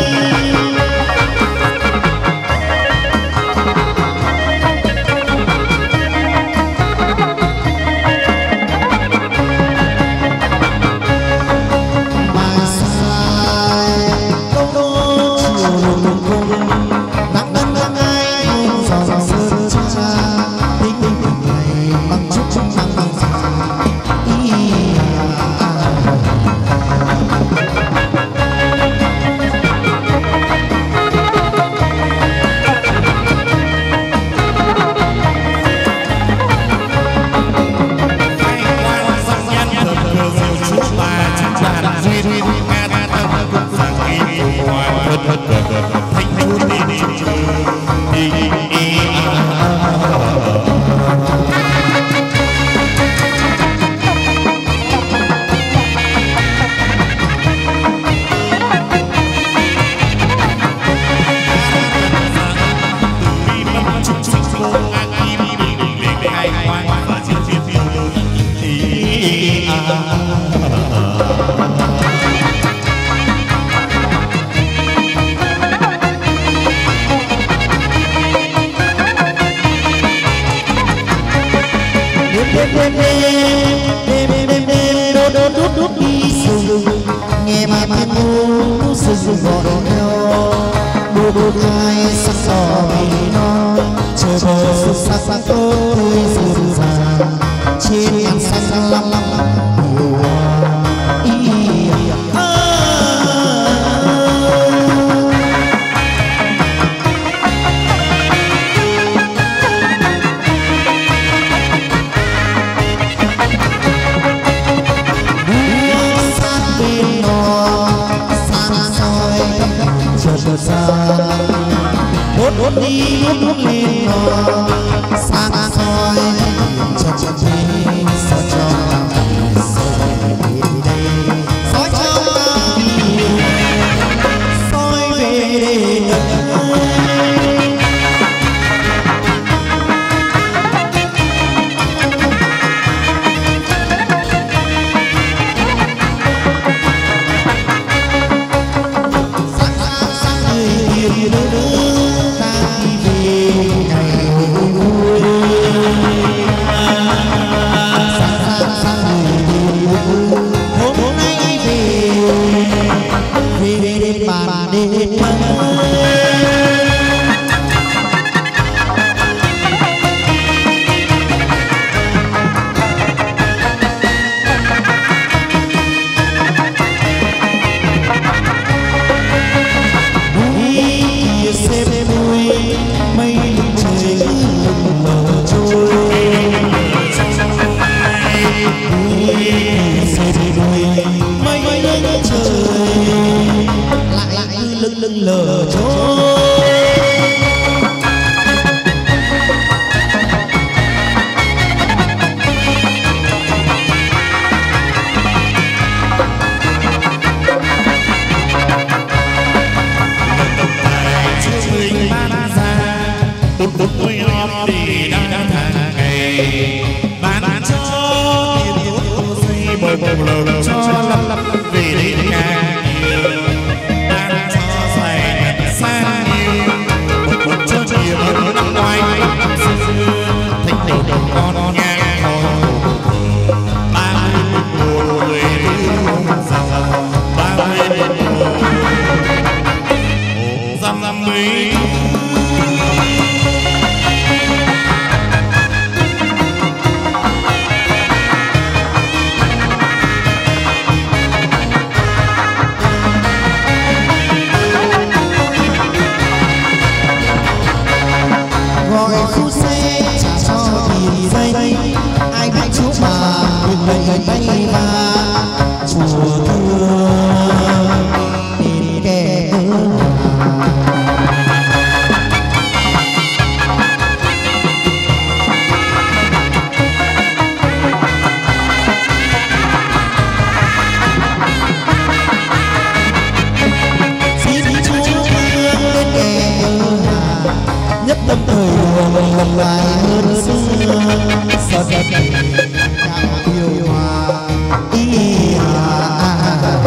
bài sai câu đô chiều đồng cung nắng nắng nắng ai không dòng sơn cha đêm đêm đêm đêm đêm đốt đốt đốt đốt đi sừng nghe mà tiếng mũ sừng gọt theo đôi đôi hai sắc đỏ vì nó chờ chờ sắc sắc tôi rừng già trên ngàn xanh lắm lắm đốt đốt đi đốt đốt lên nó xa xôi chợt chợt đi sao cho soi về đây soi cho soi về đây lưng lờ trôi. Một lần cho lắm lắm vì đi càng nhiều đang cho dài nhận xa nhiều một một cho nhiều hơn ngoài xưa thành đầu đầu con nhang ngồi ba mươi một người thương giàu ba mươi một dăm dăm mấy gầy tay và chùa thương đến kẻ xin chúa thương đến kẻ nhất tâm thời buồn lần lại hơn xưa sợ sợ yêu hòa ý à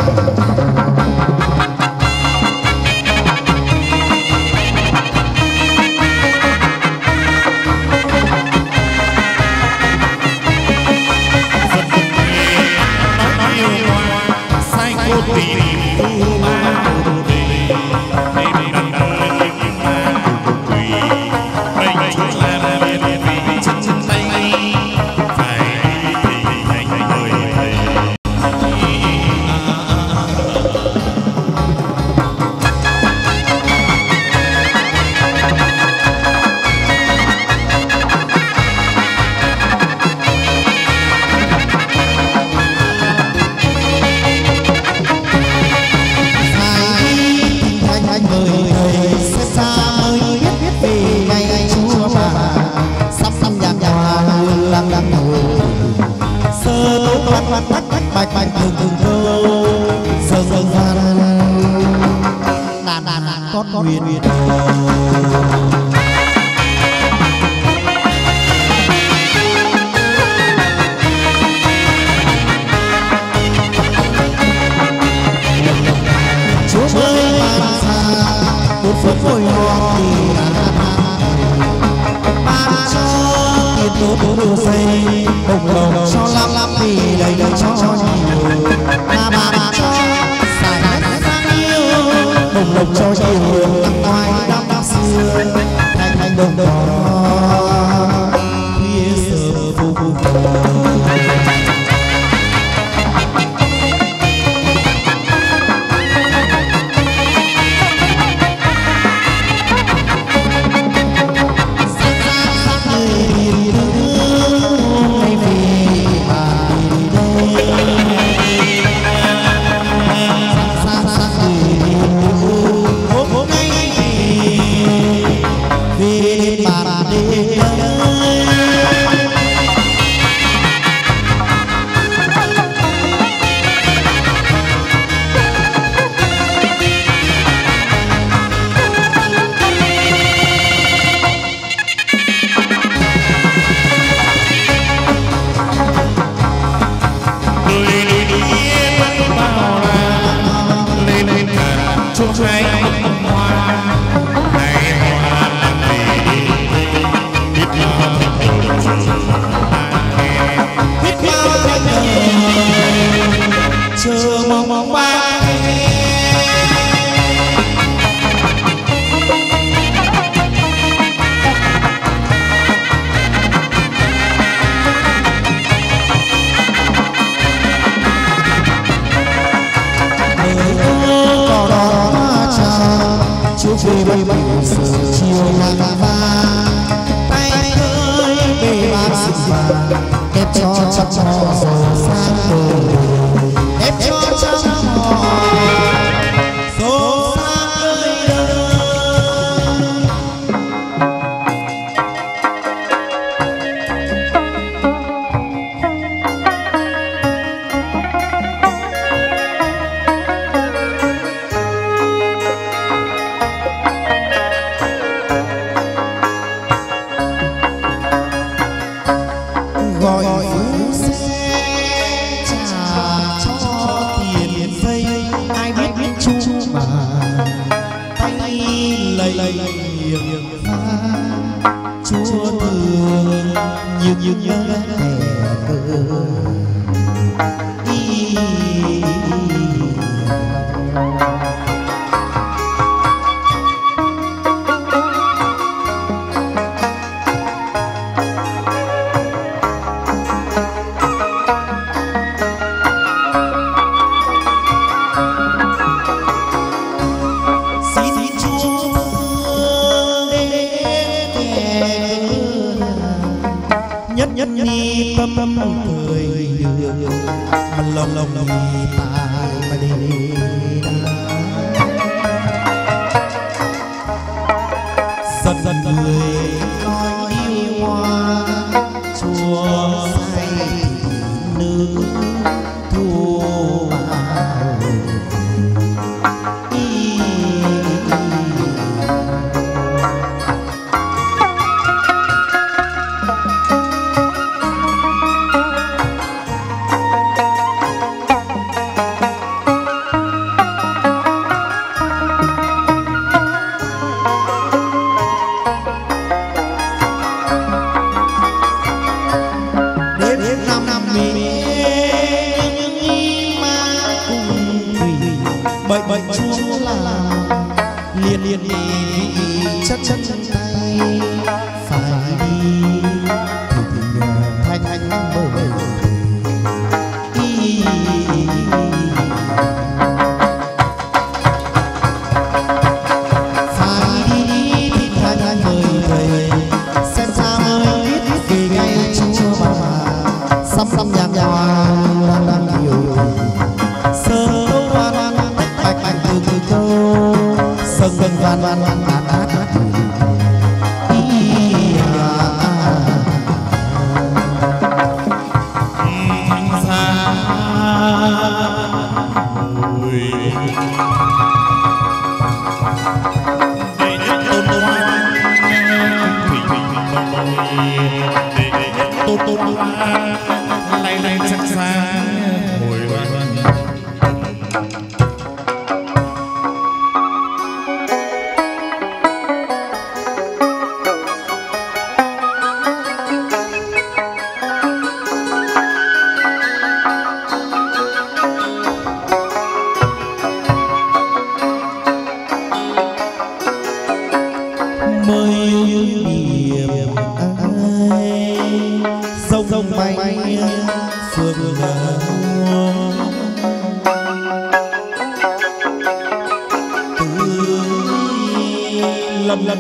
bạch bạch từng từng câu dần dần dần đàn đàn đàn con huyền huyền chúa ơi ban xa một phút hồi hộp thì ban cho tiền tốt đồ xây đồng lòng cho lắm lắm vì đầy đầy cho nhiều mà bà bà cho xài hết sang yêu đồng lòng cho nhiều năm ngoài năm năm xưa thành thành đồng đồng phía sớm vô cùng có đó cha những nhớ thề ni tâm tâm cười đường mà lòng lòng lòng tại mà đi dần dần người nói yêu hoa chùa say nữ thu vào bởi bởi chúa là liền liền đi chắc chắc chân tay phải đi thì thì thanh thanh bởi đi phải đi thì thanh thanh bởi bởi xem sao mới biết về ngày chúa mà sắm sắm nhàng nhàng đang đang nhiều sơ hoan bạch bạch từ từ câu sân sân van van van hát hát hát thanh xa mùi để nhất tôn tôn thủy thủy để nhất tôn tôn lay lay chắc xa mùi sông sông bay phương lâm lâm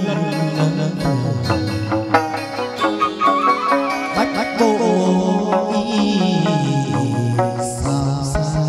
bách bách bộ xa xa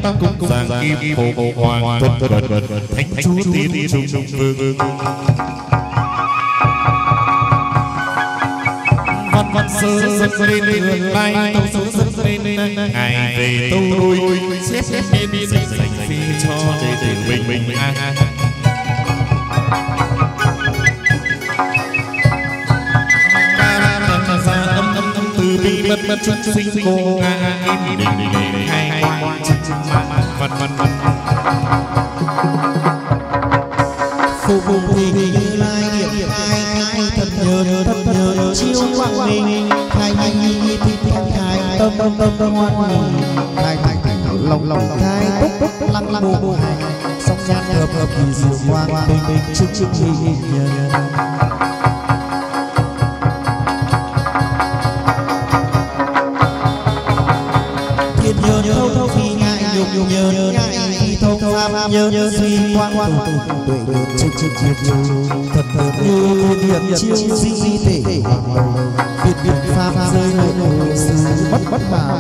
tắc cung giang kim phổ hoàng tuần tuần thánh chúa tiên trung vương văn văn sơ dân lên đường lai tâu sơ dân lên ngày về tôi xếp xếp biên dành dành phi cho để để bình bình an từ bi bất bất xuất sinh cô nga im đình đình hay văn văn văn phù phù thì như lai niệm ai ai thật nhớ thật nhớ chiếu quang minh khai khai nhi thi thi khai tâm tâm tâm tâm ngoan ngoan khai khai khai lòng lòng khai túc túc lăng lăng bộ song nhan hợp hợp kỳ diệu quang bình bình trước trước nghi nhân thiên nhớ nhớ thâu phi ngại nhục nhục nhớ nhớ ngại thâu pháp nhớ nhớ suy quang quang tuệ tuệ trước trước trước thật thật như điện chiếu di tể việt việt pháp rơi nổi sự bất bất mà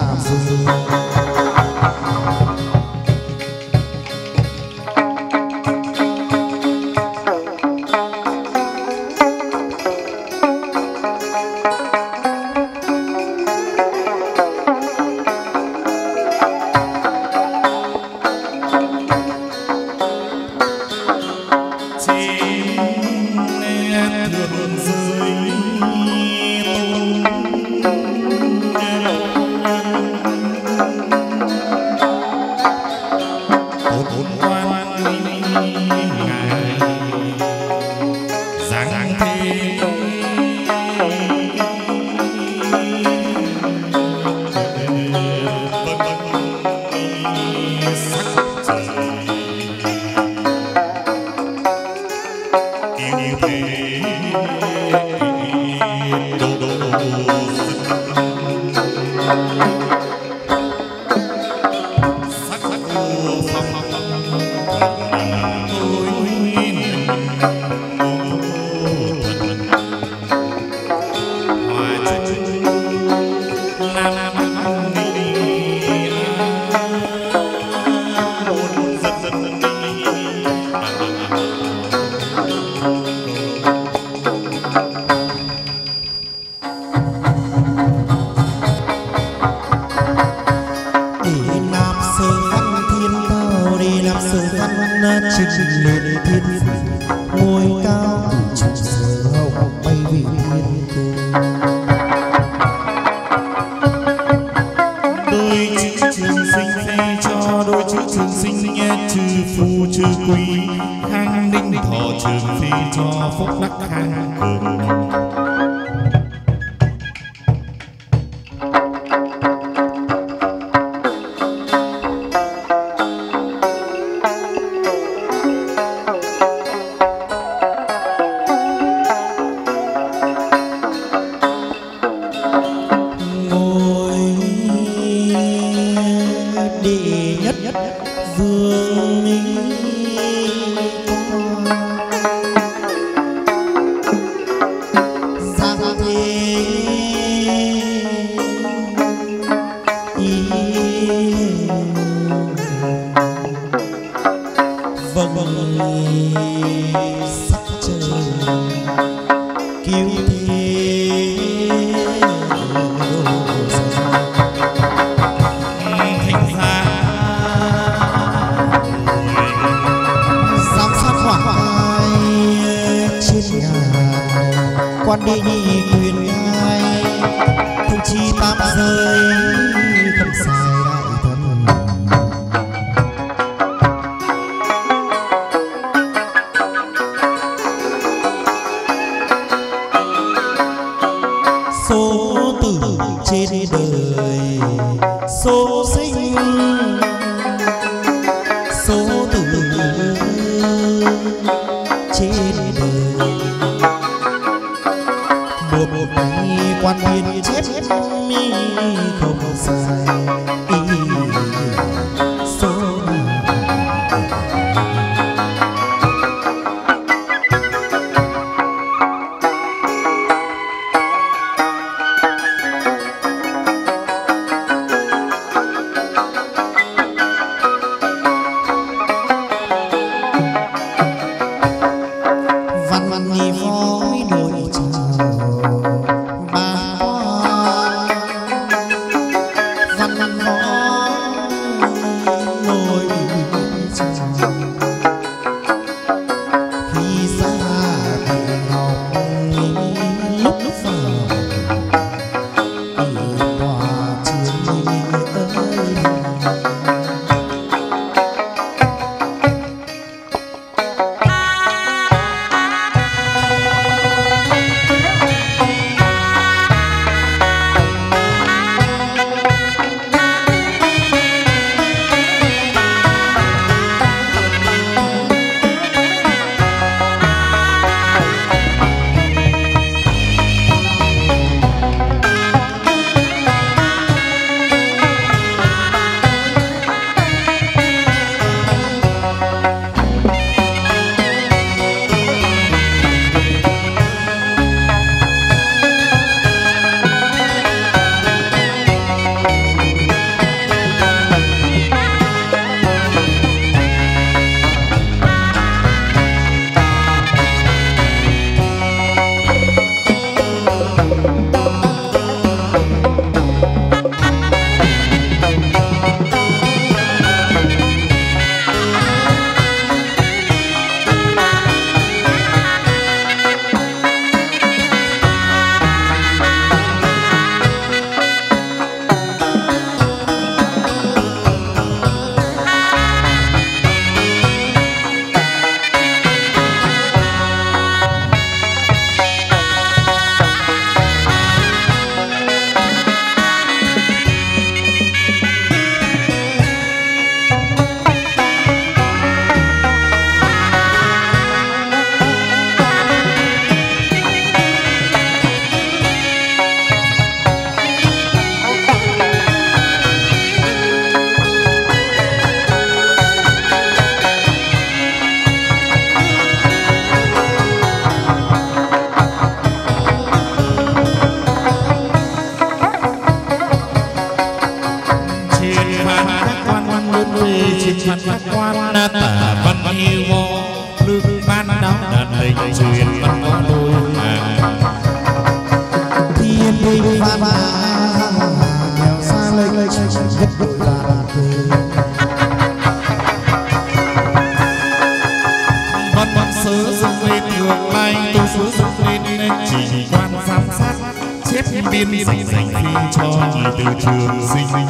văn nghi phó đổi chào bà con văn võ nổi chào khi xa thì ngọc lúc lúc vào ở tòa trường ơi. mặt các quan tả văn yêu vô lương ban đáo đàn hình truyền văn có đôi hàng thiên binh pha ba nghèo xa lênh rất vất vả văn văn sớ dâng lên ngược lại tôi sớ dâng lên nên chỉ quan giám sát chép biên dành dành khi cho từ trường sinh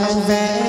trai vẽ.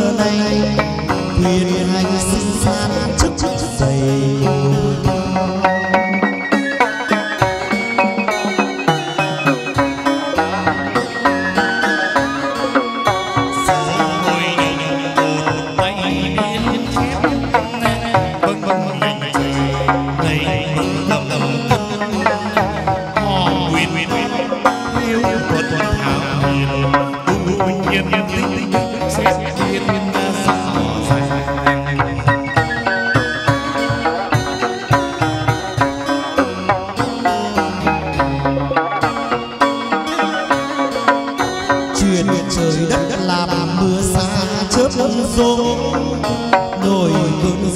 huyền hành sinh san chức chức dày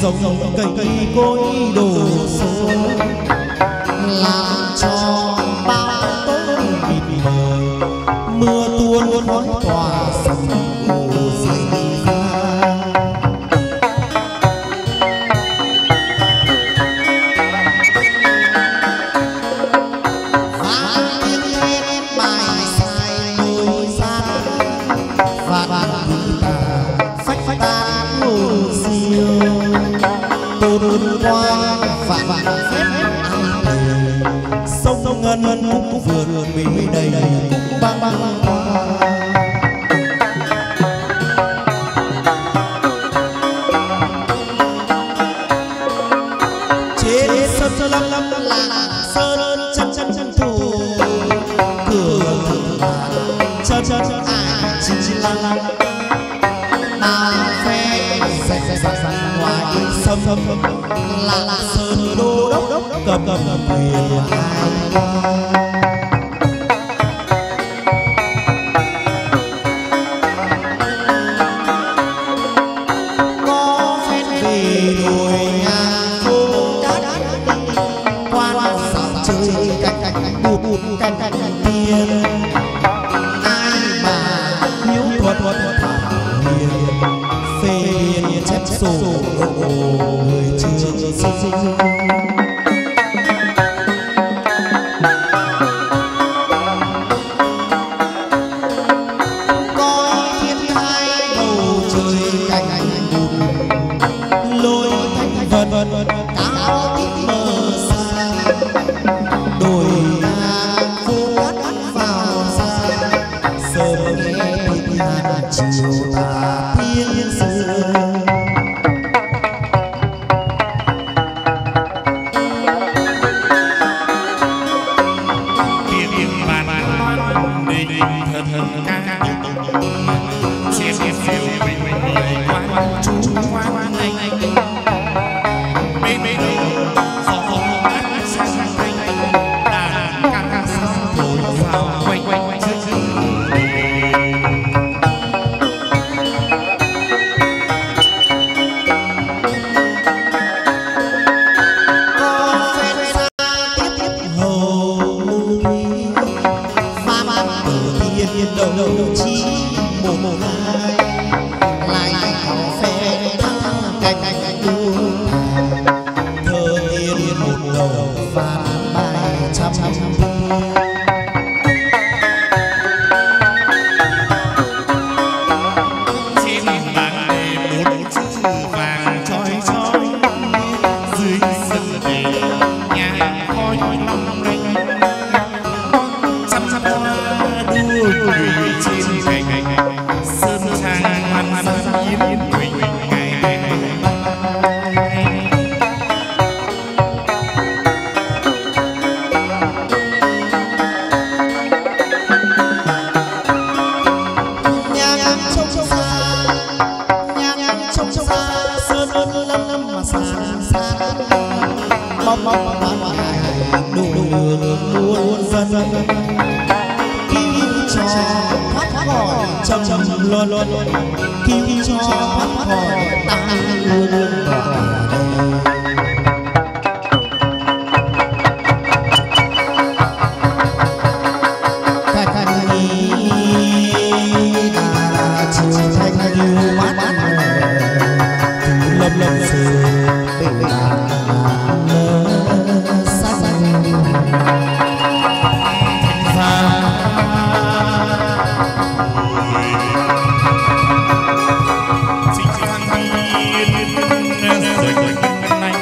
dòng cây cối đổ số làm cho bao tối mịt mờ, mưa tuôn khói tỏa sông hồ dày ra. Sông ngân ngân cũng vườn bị đầy đầy cũng băng băng qua. Trên sân lâm lâm là sơn chân chân chân thủ, cửa chân chân ai chỉ chỉ lăng lăng bao phe sạch sạch sạch ngoài sông sông là là sơn đô đốc đốc cầm cầm thuyền hai có phép về đồi nhà phố cát quan dạo chơi cạnh cạnh bụt bụt cạnh cạnh tiền ai mà hiếu thuật thuật thảo hiền phê biên chép sổ người chưa sinh. Cao tít mờ xa đồi ngang phố cát vào xa sớm nghe tiếng hát chiều tà thiên xưa. Tiếng bàn bàn đình thần thần ca xem phiêu bình người quan chú quan anh đầu chi một một hai lại phe thăng cạnh cạnh đua thơ tiên một đầu phán bài trăm trăm trên bảng đề một chữ vàng chói chói dưới sân đề nhà khói long lanh trăm trăm đua cười trên cành sơn trang hoàn hoàn yên bình ngày nhạc trông xa nhạc trông xa sơn lâm lâm mà xa xa bóng bóng bóng hải đủ luôn dân dân cho thoát khỏi chậm chậm luôn luôn cứu cho thoát khỏi ta luôn luôn cái cái gì đã chiều thanh như mắt từ lâm lâm sờ bình an mơ xanh và Hãy subscribe cho kênh Ghiền Mì Gõ để không bỏ lỡ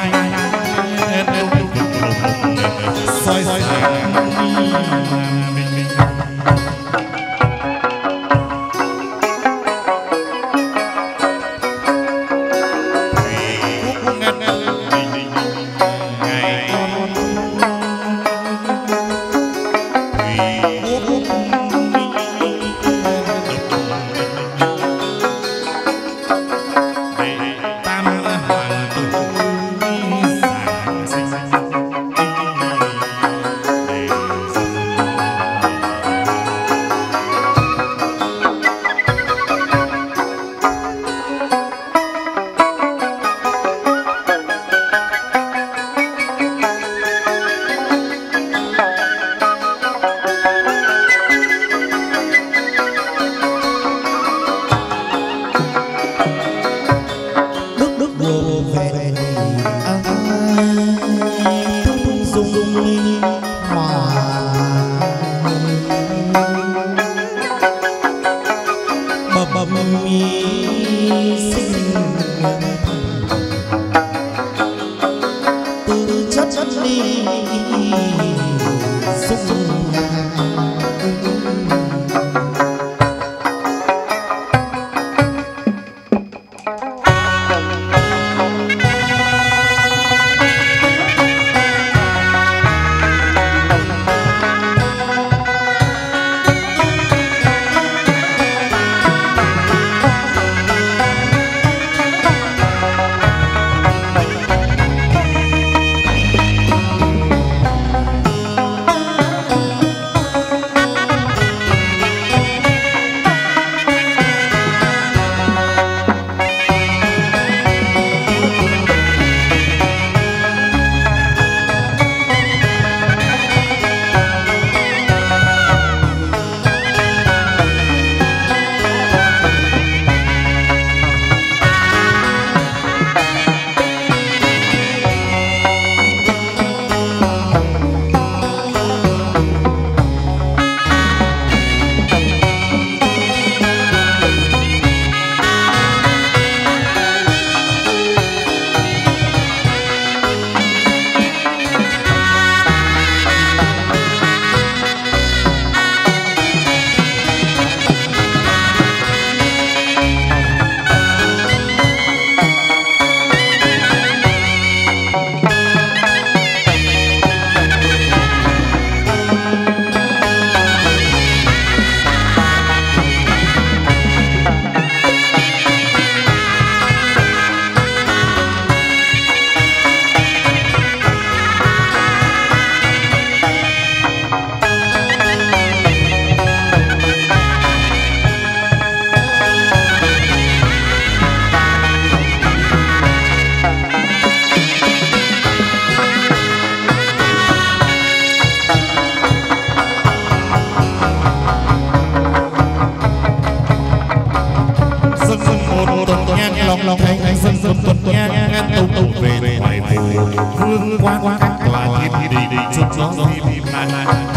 lòng thanh thanh dân dân tuần nhang tâu tâu về ngoài phủ hương quang quang các tòa thiên đi đi chút gió đi đi man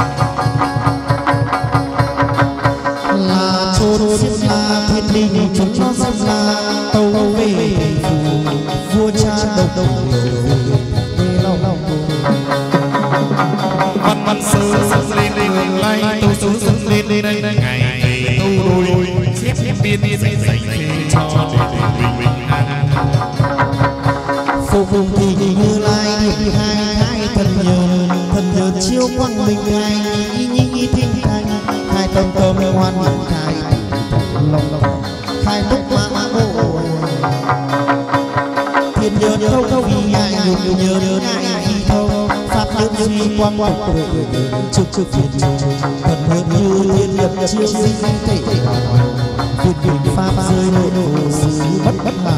là chốn xiêm la thiên linh chốn gió xiêm la tâu về phủ vua cha đầu đầu về lâu lâu văn văn sơ sơ lên lên lại tâu sơ sơ lên lên đây ngày về tâu đôi xếp xếp biên biên dày dày cho để bình bình phù phù thì như lai điện hai hai thần nhờ thần nhờ chiếu quang minh hai nhi nhi nhi thiên thanh hai tâm tâm hoan hoan khai lòng lòng khai lúc mã ô thiên nhờ thâu thâu vì ai nhung nhờ nhờ ai khi thâu pháp nhớ duy quang quang tuệ trực trực thiên thần nhờ như thiên nhật chiếu sinh thể việt việt pháp rơi nội độ xứ bất bất mà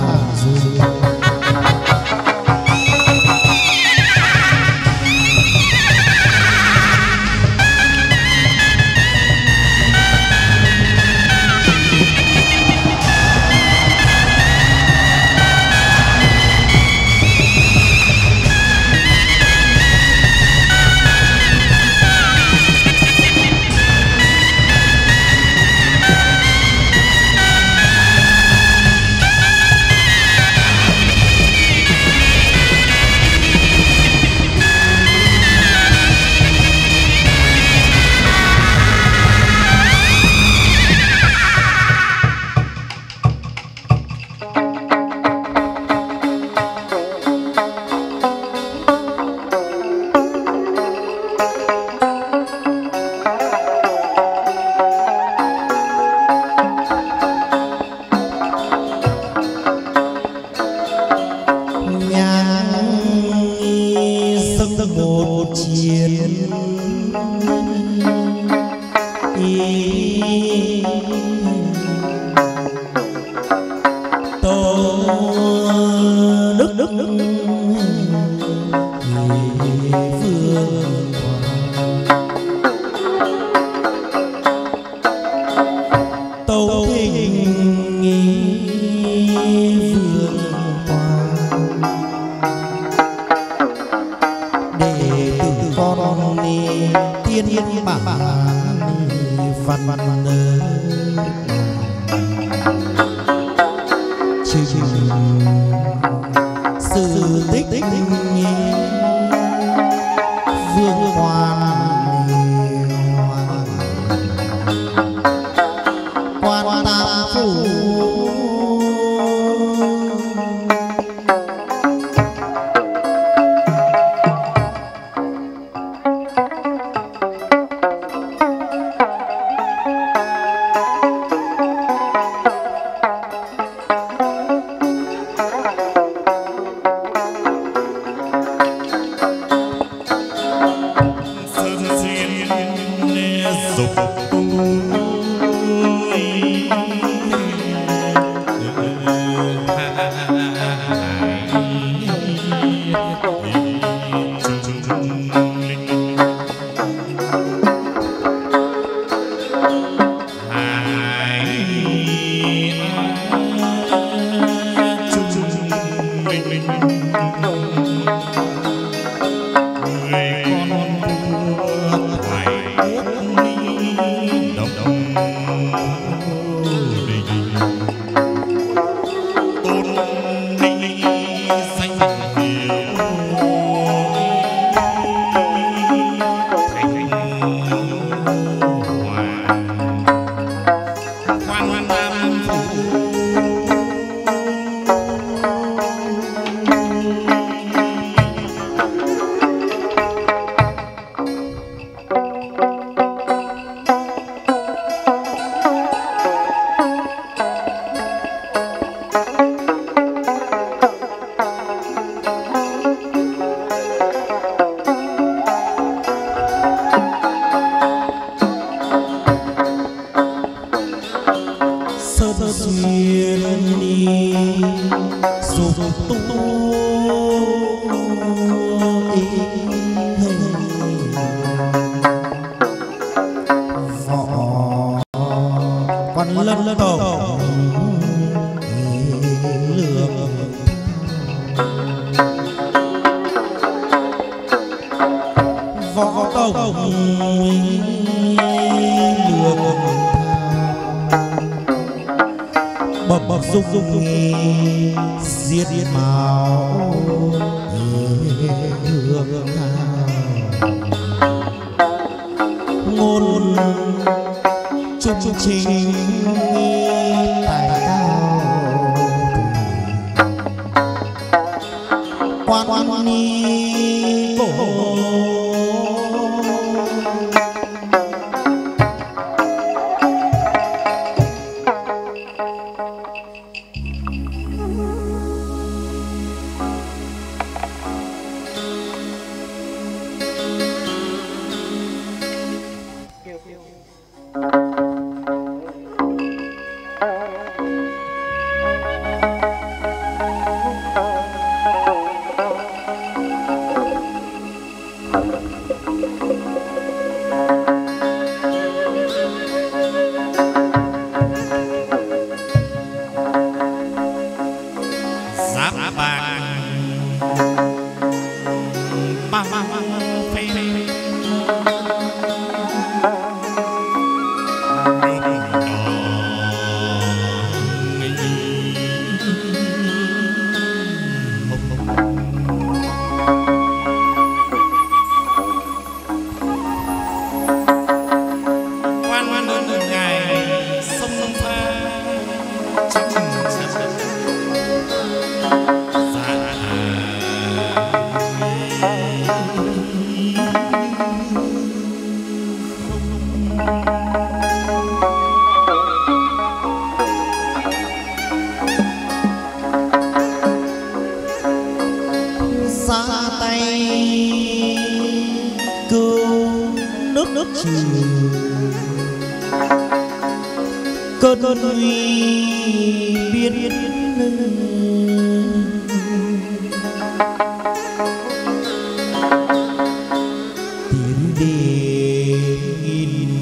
võ tông lược bập bập dung dung giết màu hương ngôn trung trình tài cao quan quan ni cổ cơn nguy biến tiến đến nghìn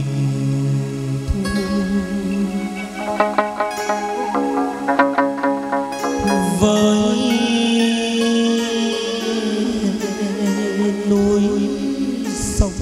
thu với núi sông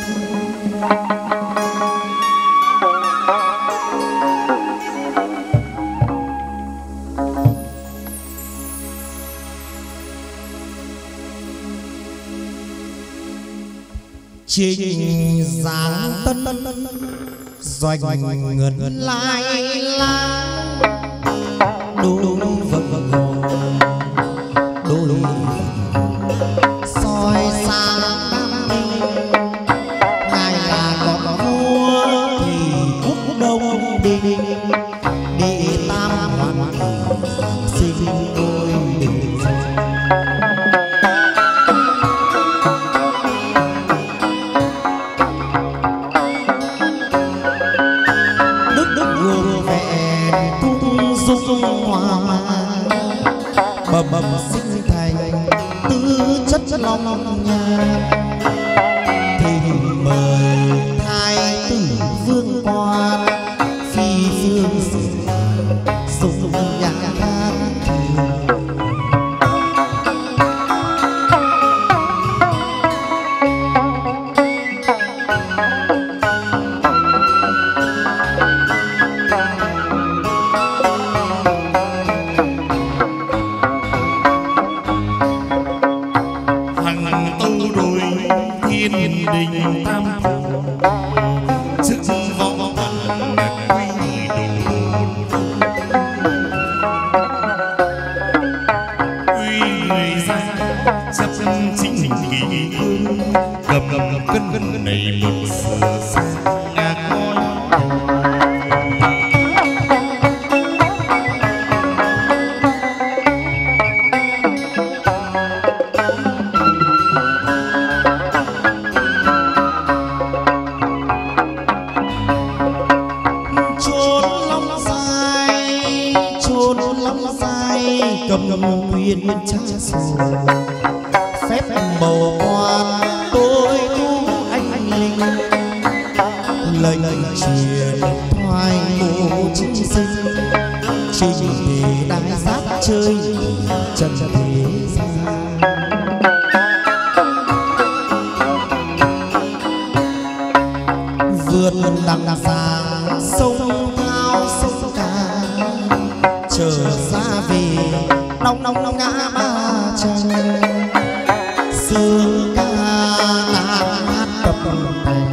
trình giang tân doanh ngân lai la đôi vầng hồng đôi soi sáng ngài là con vua thì quốc đông đình đệ tam hoàn sinh đôi đình bầm bầm sinh thành tư chất long nha thì mời thái tử vương quan phi phương dùng nhạc hát đình tam phủ sức võ thần quy đồ quy người ra chấp chính kỳ hương cầm cầm cân này một sửa sang ngạc ngôi cầm cầm quyền cha sổ phép bầu quan tôi tu anh linh lệnh truyền thoại ngộ chính sinh trình thể đang giáp chơi trần thế gian thành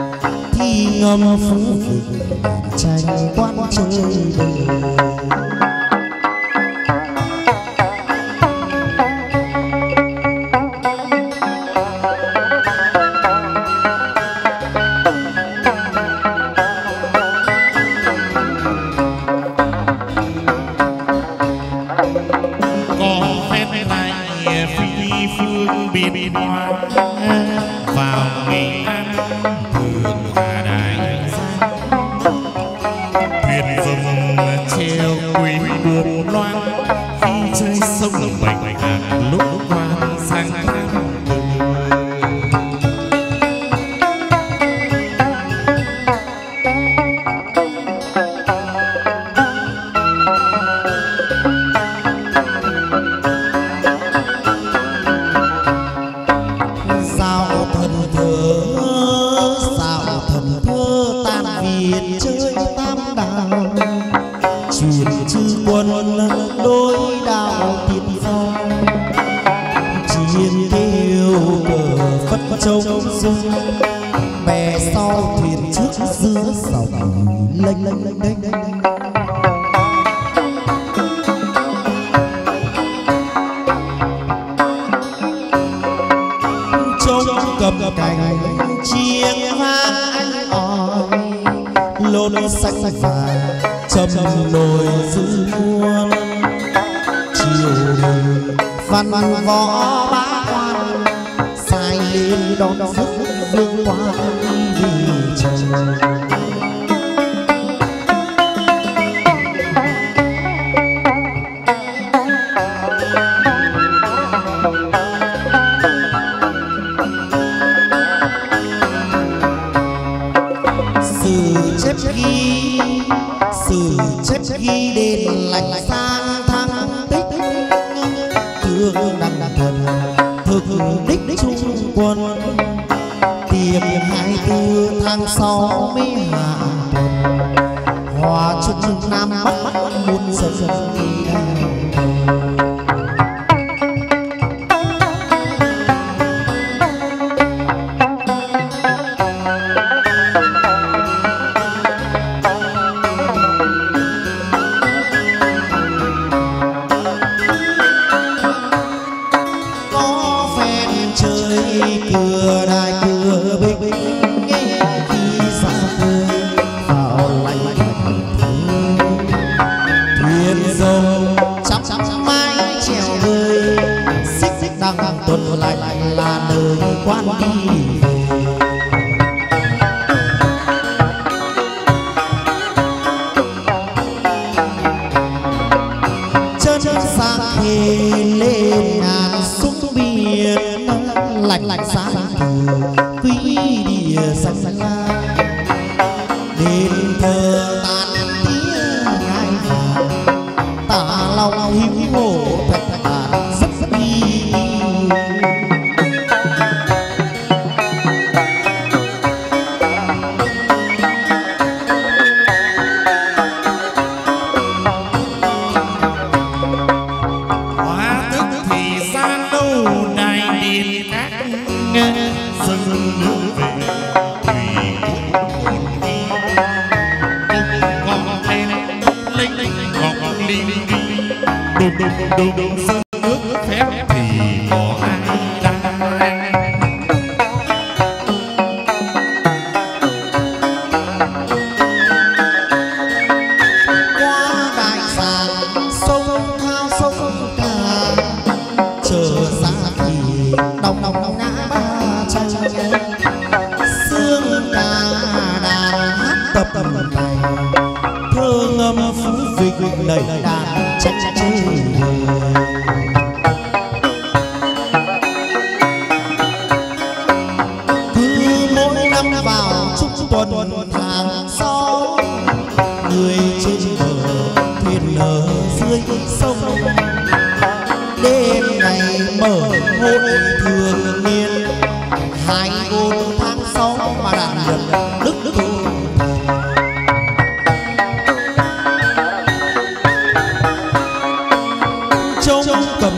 thi ngâm phú vị tranh quan chơi đời.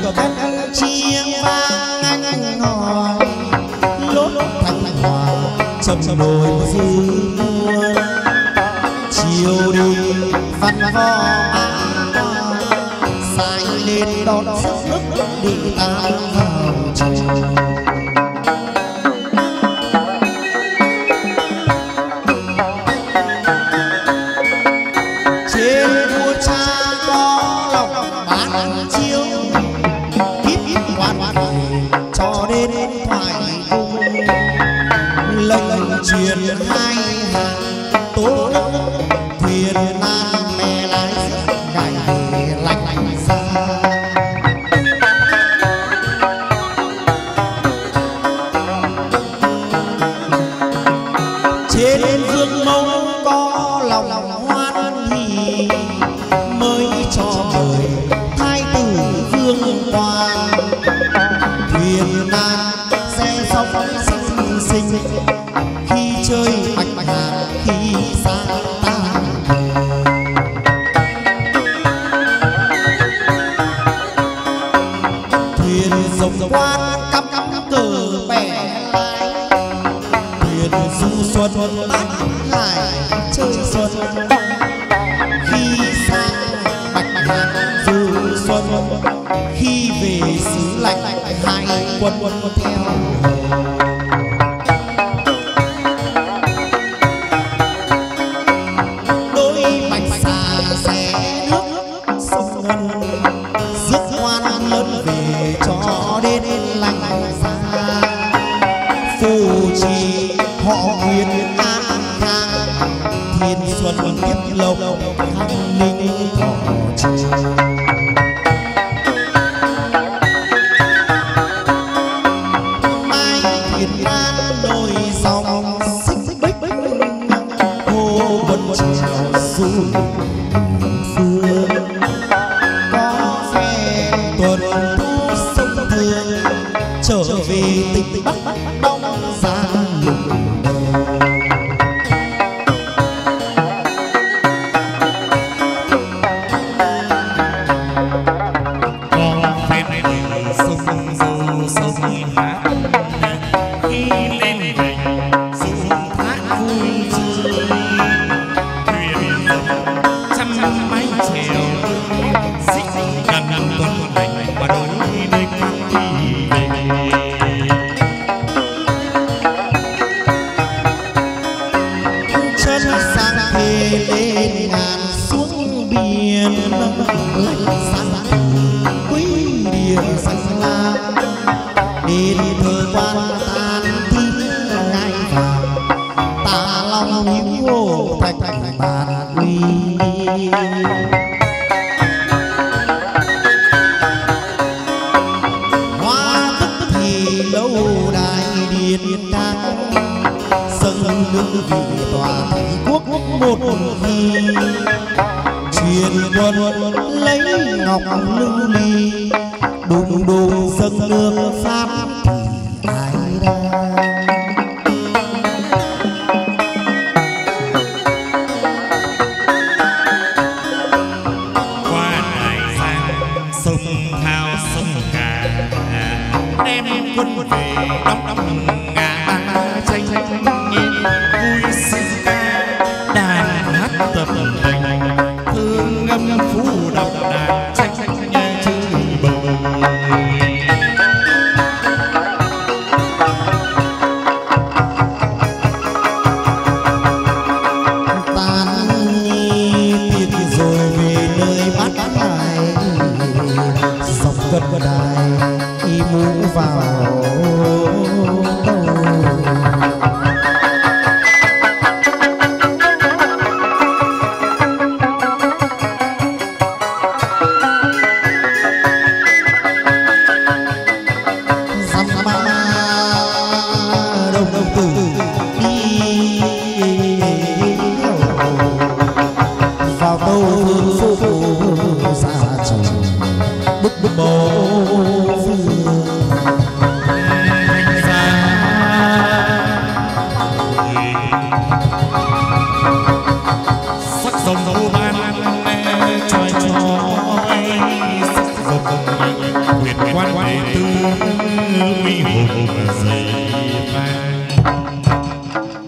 Chiêng vang anh hỏi lốt thành hòa châm nồi dư chiều đi văn võ sai lên đón sức đi tam vào chiều. Truyền hai hàng tố thuyền nan mẹ lái ngày lạnh lạnh xa. Trên vương mông có lòng hoan hỉ mới cho mời thái tử vương quan. Thuyền nan xe sóng xinh xinh khi chơi bạch bạch hà khi xa ta. Thuyền rồng quan cắm cắm cờ bè lái, thuyền du xuân bát hải chơi xuân. Khi sang bạch bạch hà du xuân, khi về xứ lạnh hai quân quân theo. Họ Nguyên an khang thiên xuân tiếp lộc thăng ninh thọ trường. Mai thiền ban đôi dòng xích bích hồ quân trèo du phương. Có phe tuần thu sông Thương trở về tỉnh Bắc Đông Giang. Hùng dày vang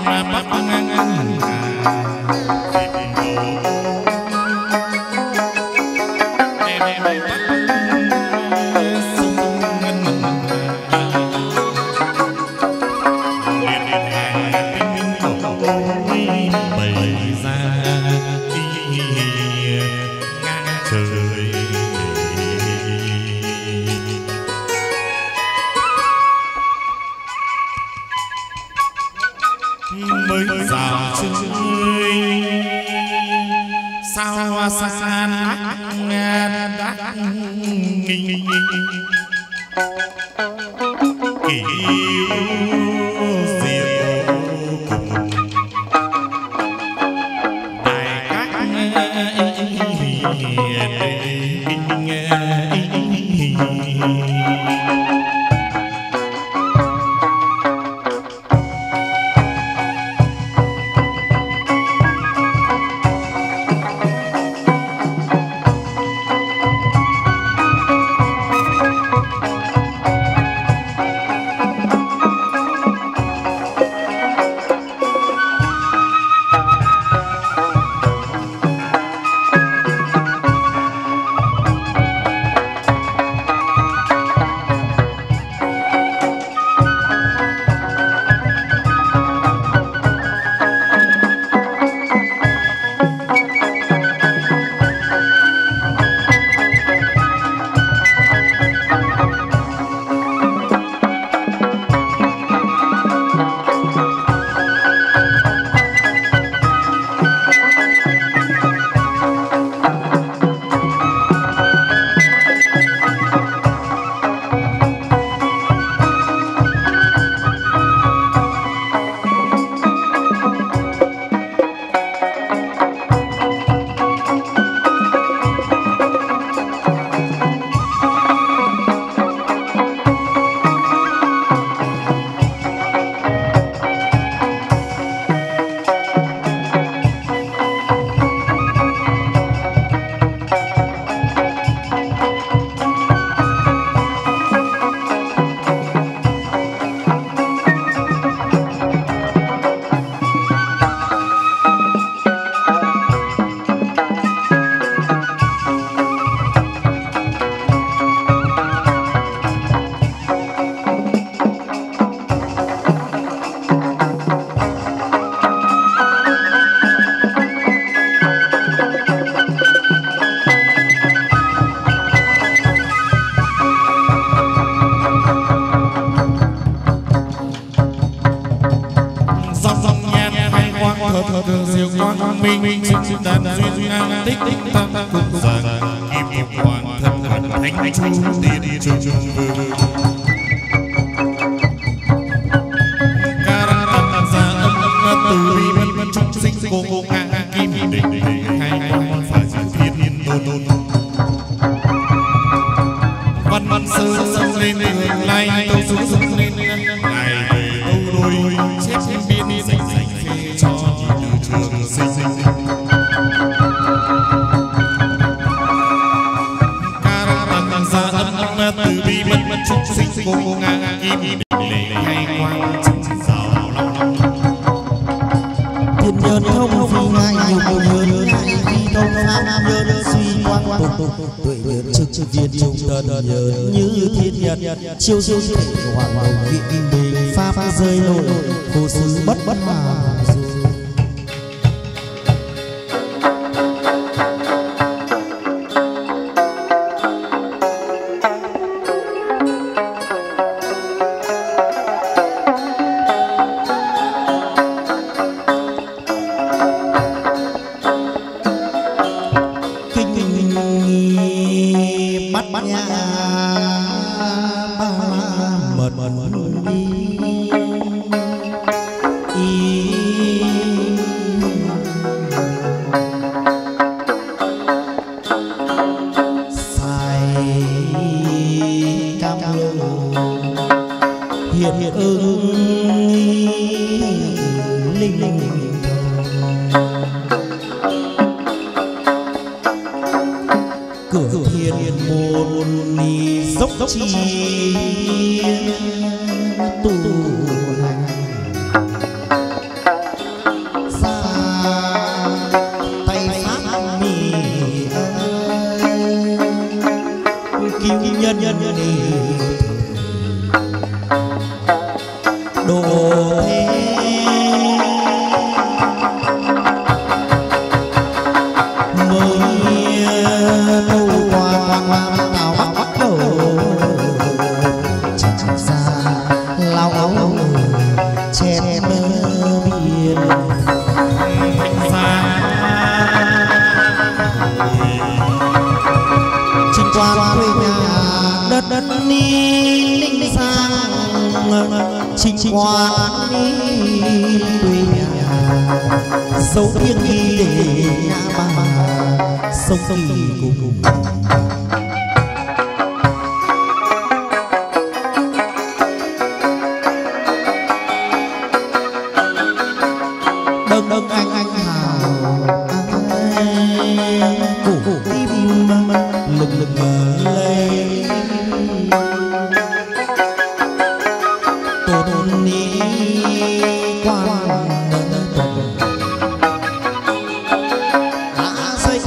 bắc ngang chiêu dương thể hoàng hồng vị bình pháp rơi nổi vô sư bất bất mà đồ thế mới đâu qua qua tao bắt bắt đầu chẳng xa lao áo che biển trình quan quê nhà đất đất ni ninh sang trình quan ni quê nhà dấu thiêng ghi để ngã ba sông kỳ cùng đông đông anh anh hào cổ tim lực lực lấy tôn ni quan đã xây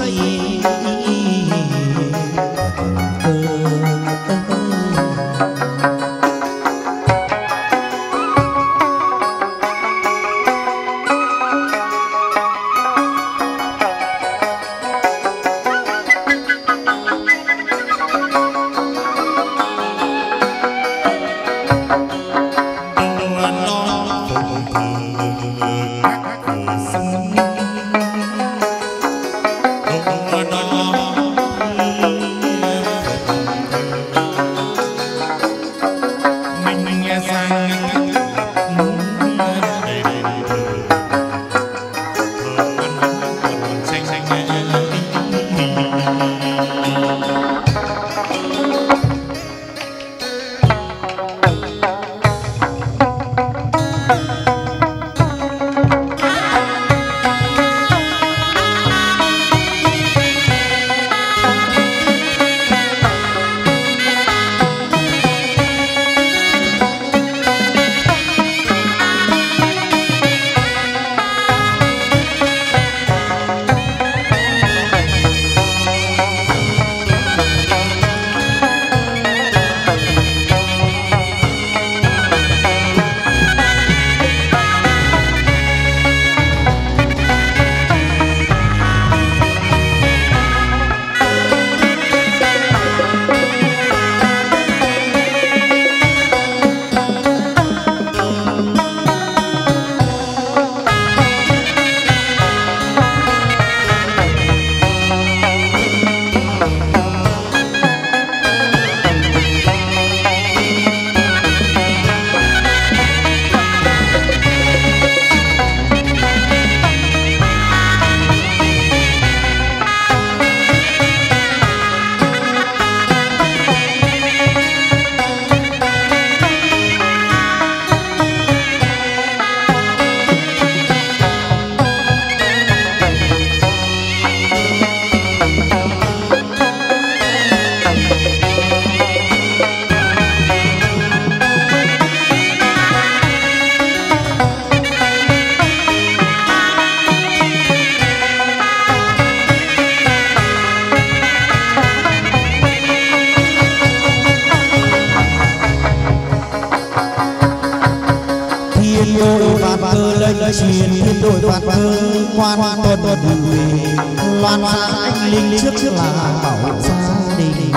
chiến thiên đội vạn cơ quan tuần về loan xa anh linh trước trước là bảo gia đình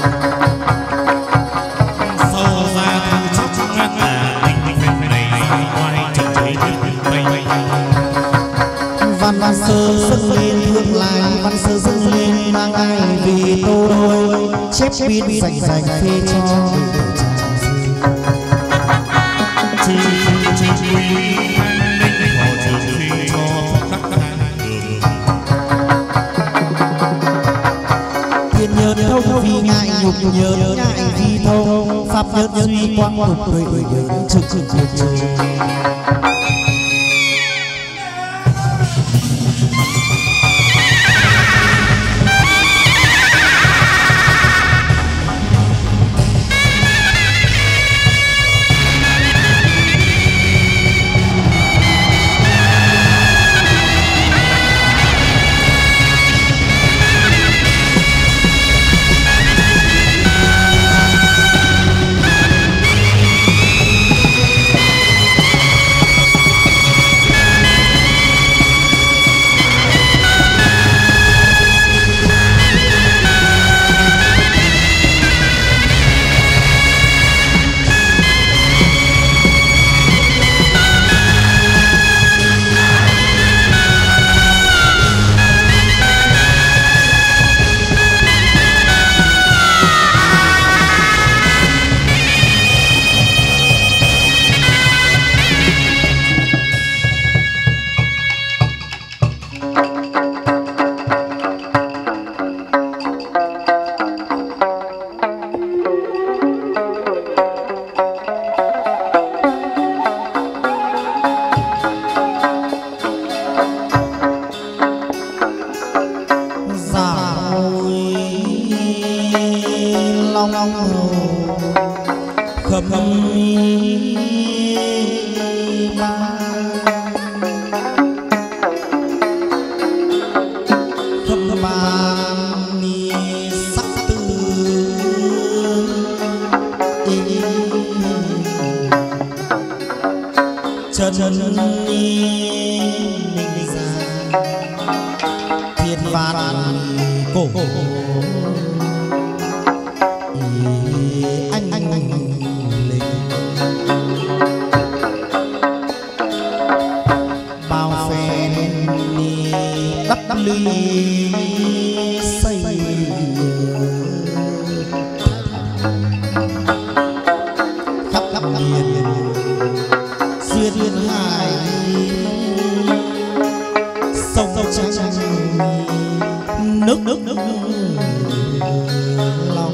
sau ra thu trước ngắt là tình tình này ngoài chân trời tây văn văn sơ dâng lên thương lại văn sơ dâng lên mang ai vì tôi chép biên dành dành phê cho chi chi quy thiên nhớ thông vì ngại nhục nhớ ngại vì thông pháp nhớ duy quang tục đời nhớ trực trực trực trực long hầu khâm ba khâm ba ni sắc tư chân ni ninh ra thiên vạn cổ anh anh anh linh bao phen ni đắp đắp ly xây khắp khắp miền duyên hải sông trăng nước nước nước lòng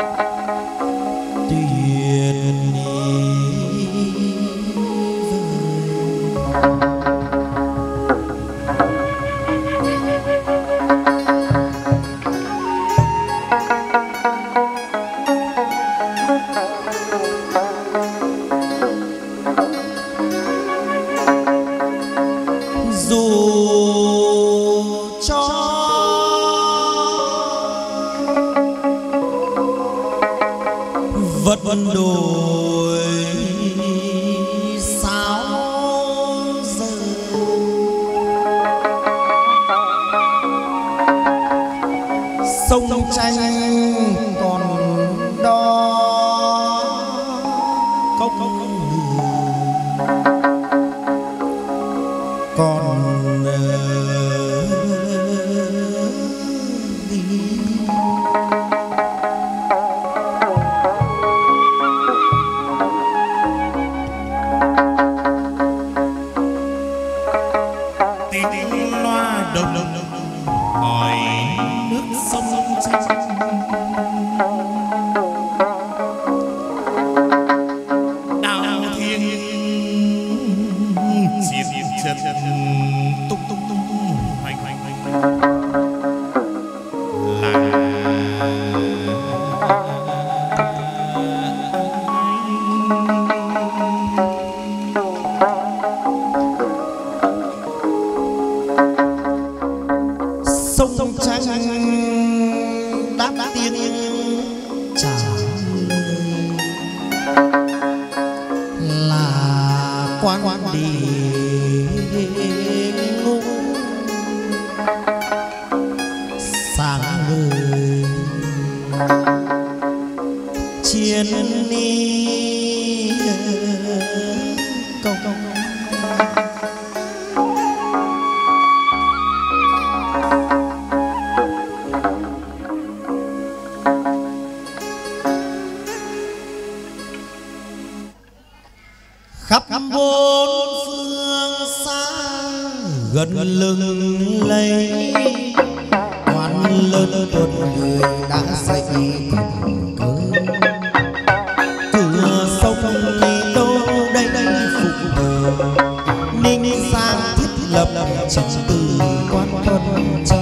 tuyệt tranh còn đó cốc còn sông tranh đáp tiếng trả lời là quan quan địa ngục sáng ngời chiến đi công công khắp bốn phương xa gần lưng lấy quan lớn tuần người đã dậy thần cơ cửa sông đi đâu đây đây phục thờ ninh sang thiết lập trật tự quan tuần tra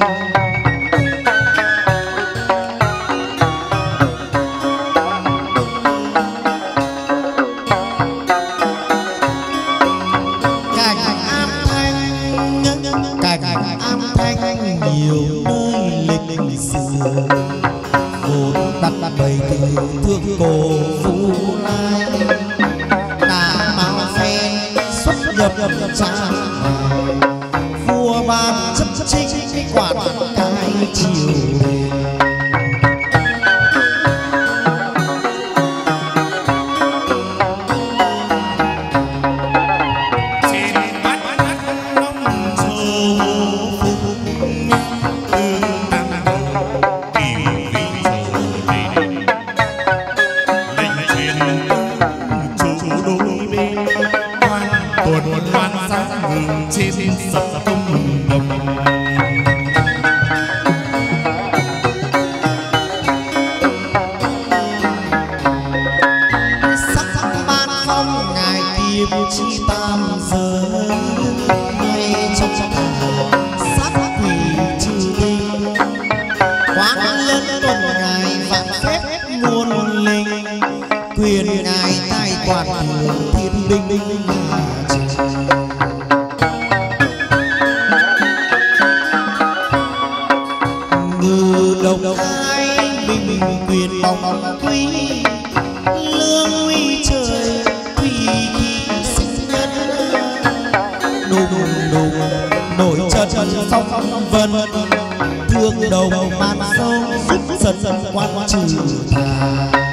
nhiều nơi lịch sử vốn đặt bày từ thương cổ Phú Lai đã mang phen xuất nhập trang vua ban chấp chính quản cái triều đình trên sập tung đồng sắc ban phong ngài kim chi tam giới ngay trong trong sát quỷ trừ tinh quán lớn tuần ngài vạn phép muôn linh quyền ngài cai quản thiên binh binh đồng ai bình quyền bóng quý lương uy trời tùy sinh nhân đùng đùng nổi chân phong vân thương đồng ban sâu giúp dần dần quan trừ tà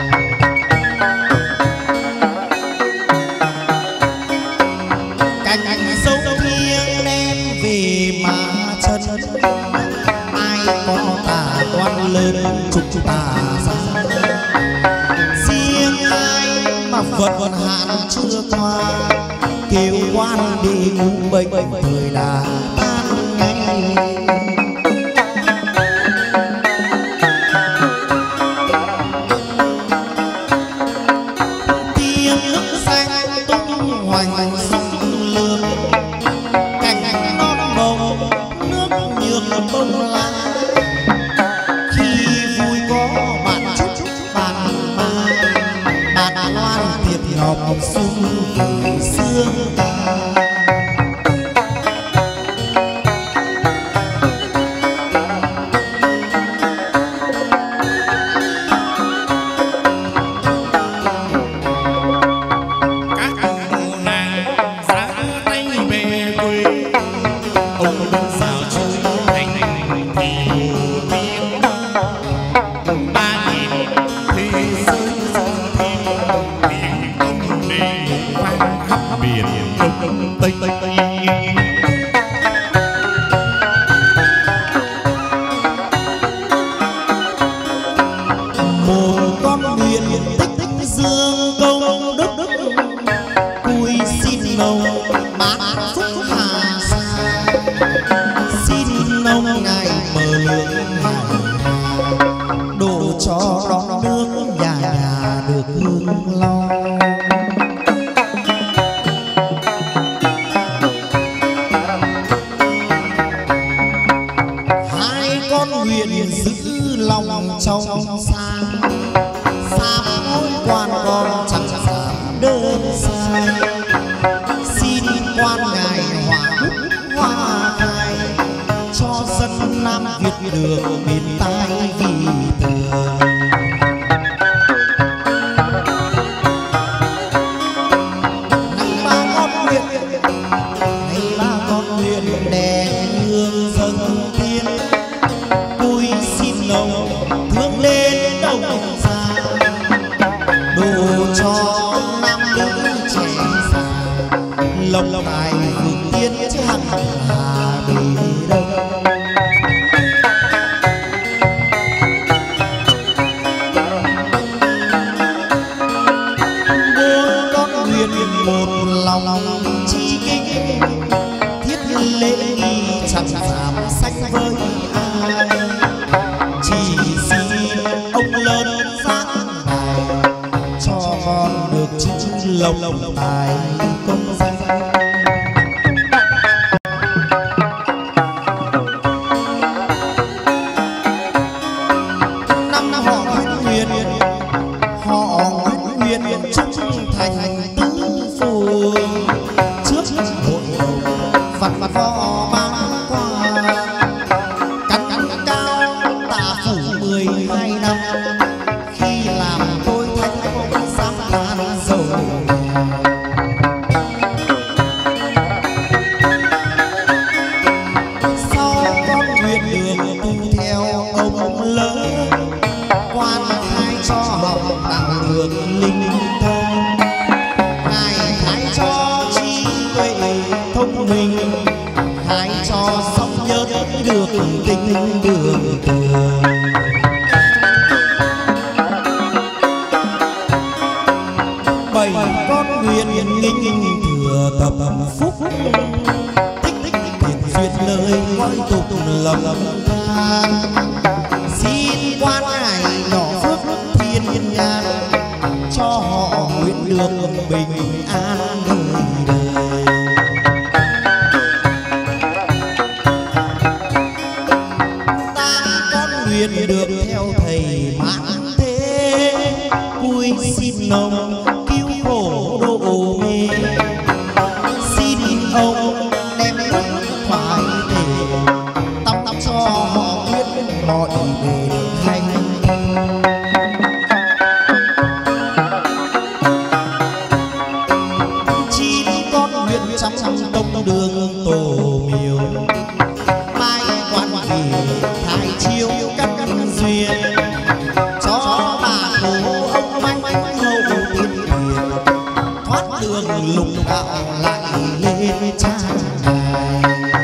cánh sâu thiêng đem về mà chân ai có tà quan lớn trục tà ra riêng ai mà vận vận hạn chưa qua kêu quan đi ngủ bệnh thời đã tan ngay tiếng nước xanh tung hoành sông lương cảnh non bồng nước nhường bông lá ngọc sung từ xưa ngục vang khắp miền đông tây tây tây. Một con nguyện tích tích dương công đức đức cúi xin ông bác phúc hà sa, xin ông ngài mở lượng hải đổ cho đón nước nhà nhà được hương long. Hai con nguyện giữ lòng trong sang, xa mối quan con chẳng dám đơn sai, xin quan ngài hòa phúc hoa khai cho dân Nam Việt được miền tai vì tường. Này ba con nguyện, này ba con nguyện đè hương dâng tiên, tôi xin ông thương lên đồng xa đồ cho nam nữ trẻ già lộc tài vượng tiên chứ hẳn là bị đâu. Bốn con nguyện một lòng chi kinh, thiết lễ nghi chẳng giảm sanh với ai, chỉ xin ông lớn giác ngài cho con được chữ lộc tài công danh. Năm năm họ nguyện nguyện họ nguyện nguyện trung thành tứ phường, trước hội đồng vặt vặt võ mang qua cắn cắn cao tạ phủ mười hai năm, khi làm tôi thánh giám than dầu. Sau con nguyện đường tu theo ông lớn, quan khai cho học đặng được linh thông, ngài khai cho trí tuệ thông minh, khai cho sống nhớ được tình đường tường. Bảy con nguyện nghinh thừa tập phúc, tích tích thiện duyệt lời coi tục lầm than, xin quan ngài nhỏ phước thiên nhàn cho họ nguyện được bình an đời đời. Tám con nguyện được theo thầy mãn thế, cúi xin ông cứu khổ độ mê, xin ông đem đức thoại để tắm tắm cho họ biết mọi bề hành. Chín con nguyện chăm chăm tông đường tổ miếu, mai quan thị thái chiêu cắt duyên cho bà cố ông manh hậu tiên hiền, thoát đường lục đạo lại lên trang đài.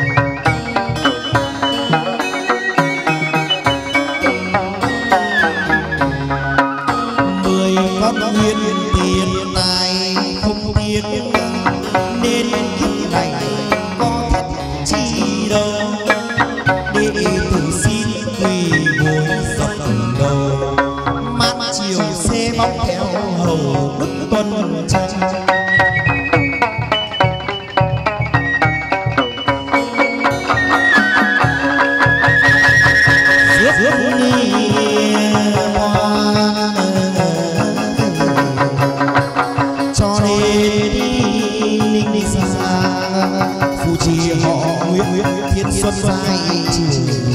Mười con nguyện tiền tài không tiếc, nên kiếp này có thiết chi đâu, đệ tử xin quỳ gối dập đầu, mát chiều xe bóng theo hầu đức tuân tranh. Cho nên ninh ninh xa phù trì họ nguyện thiên xuân dài trường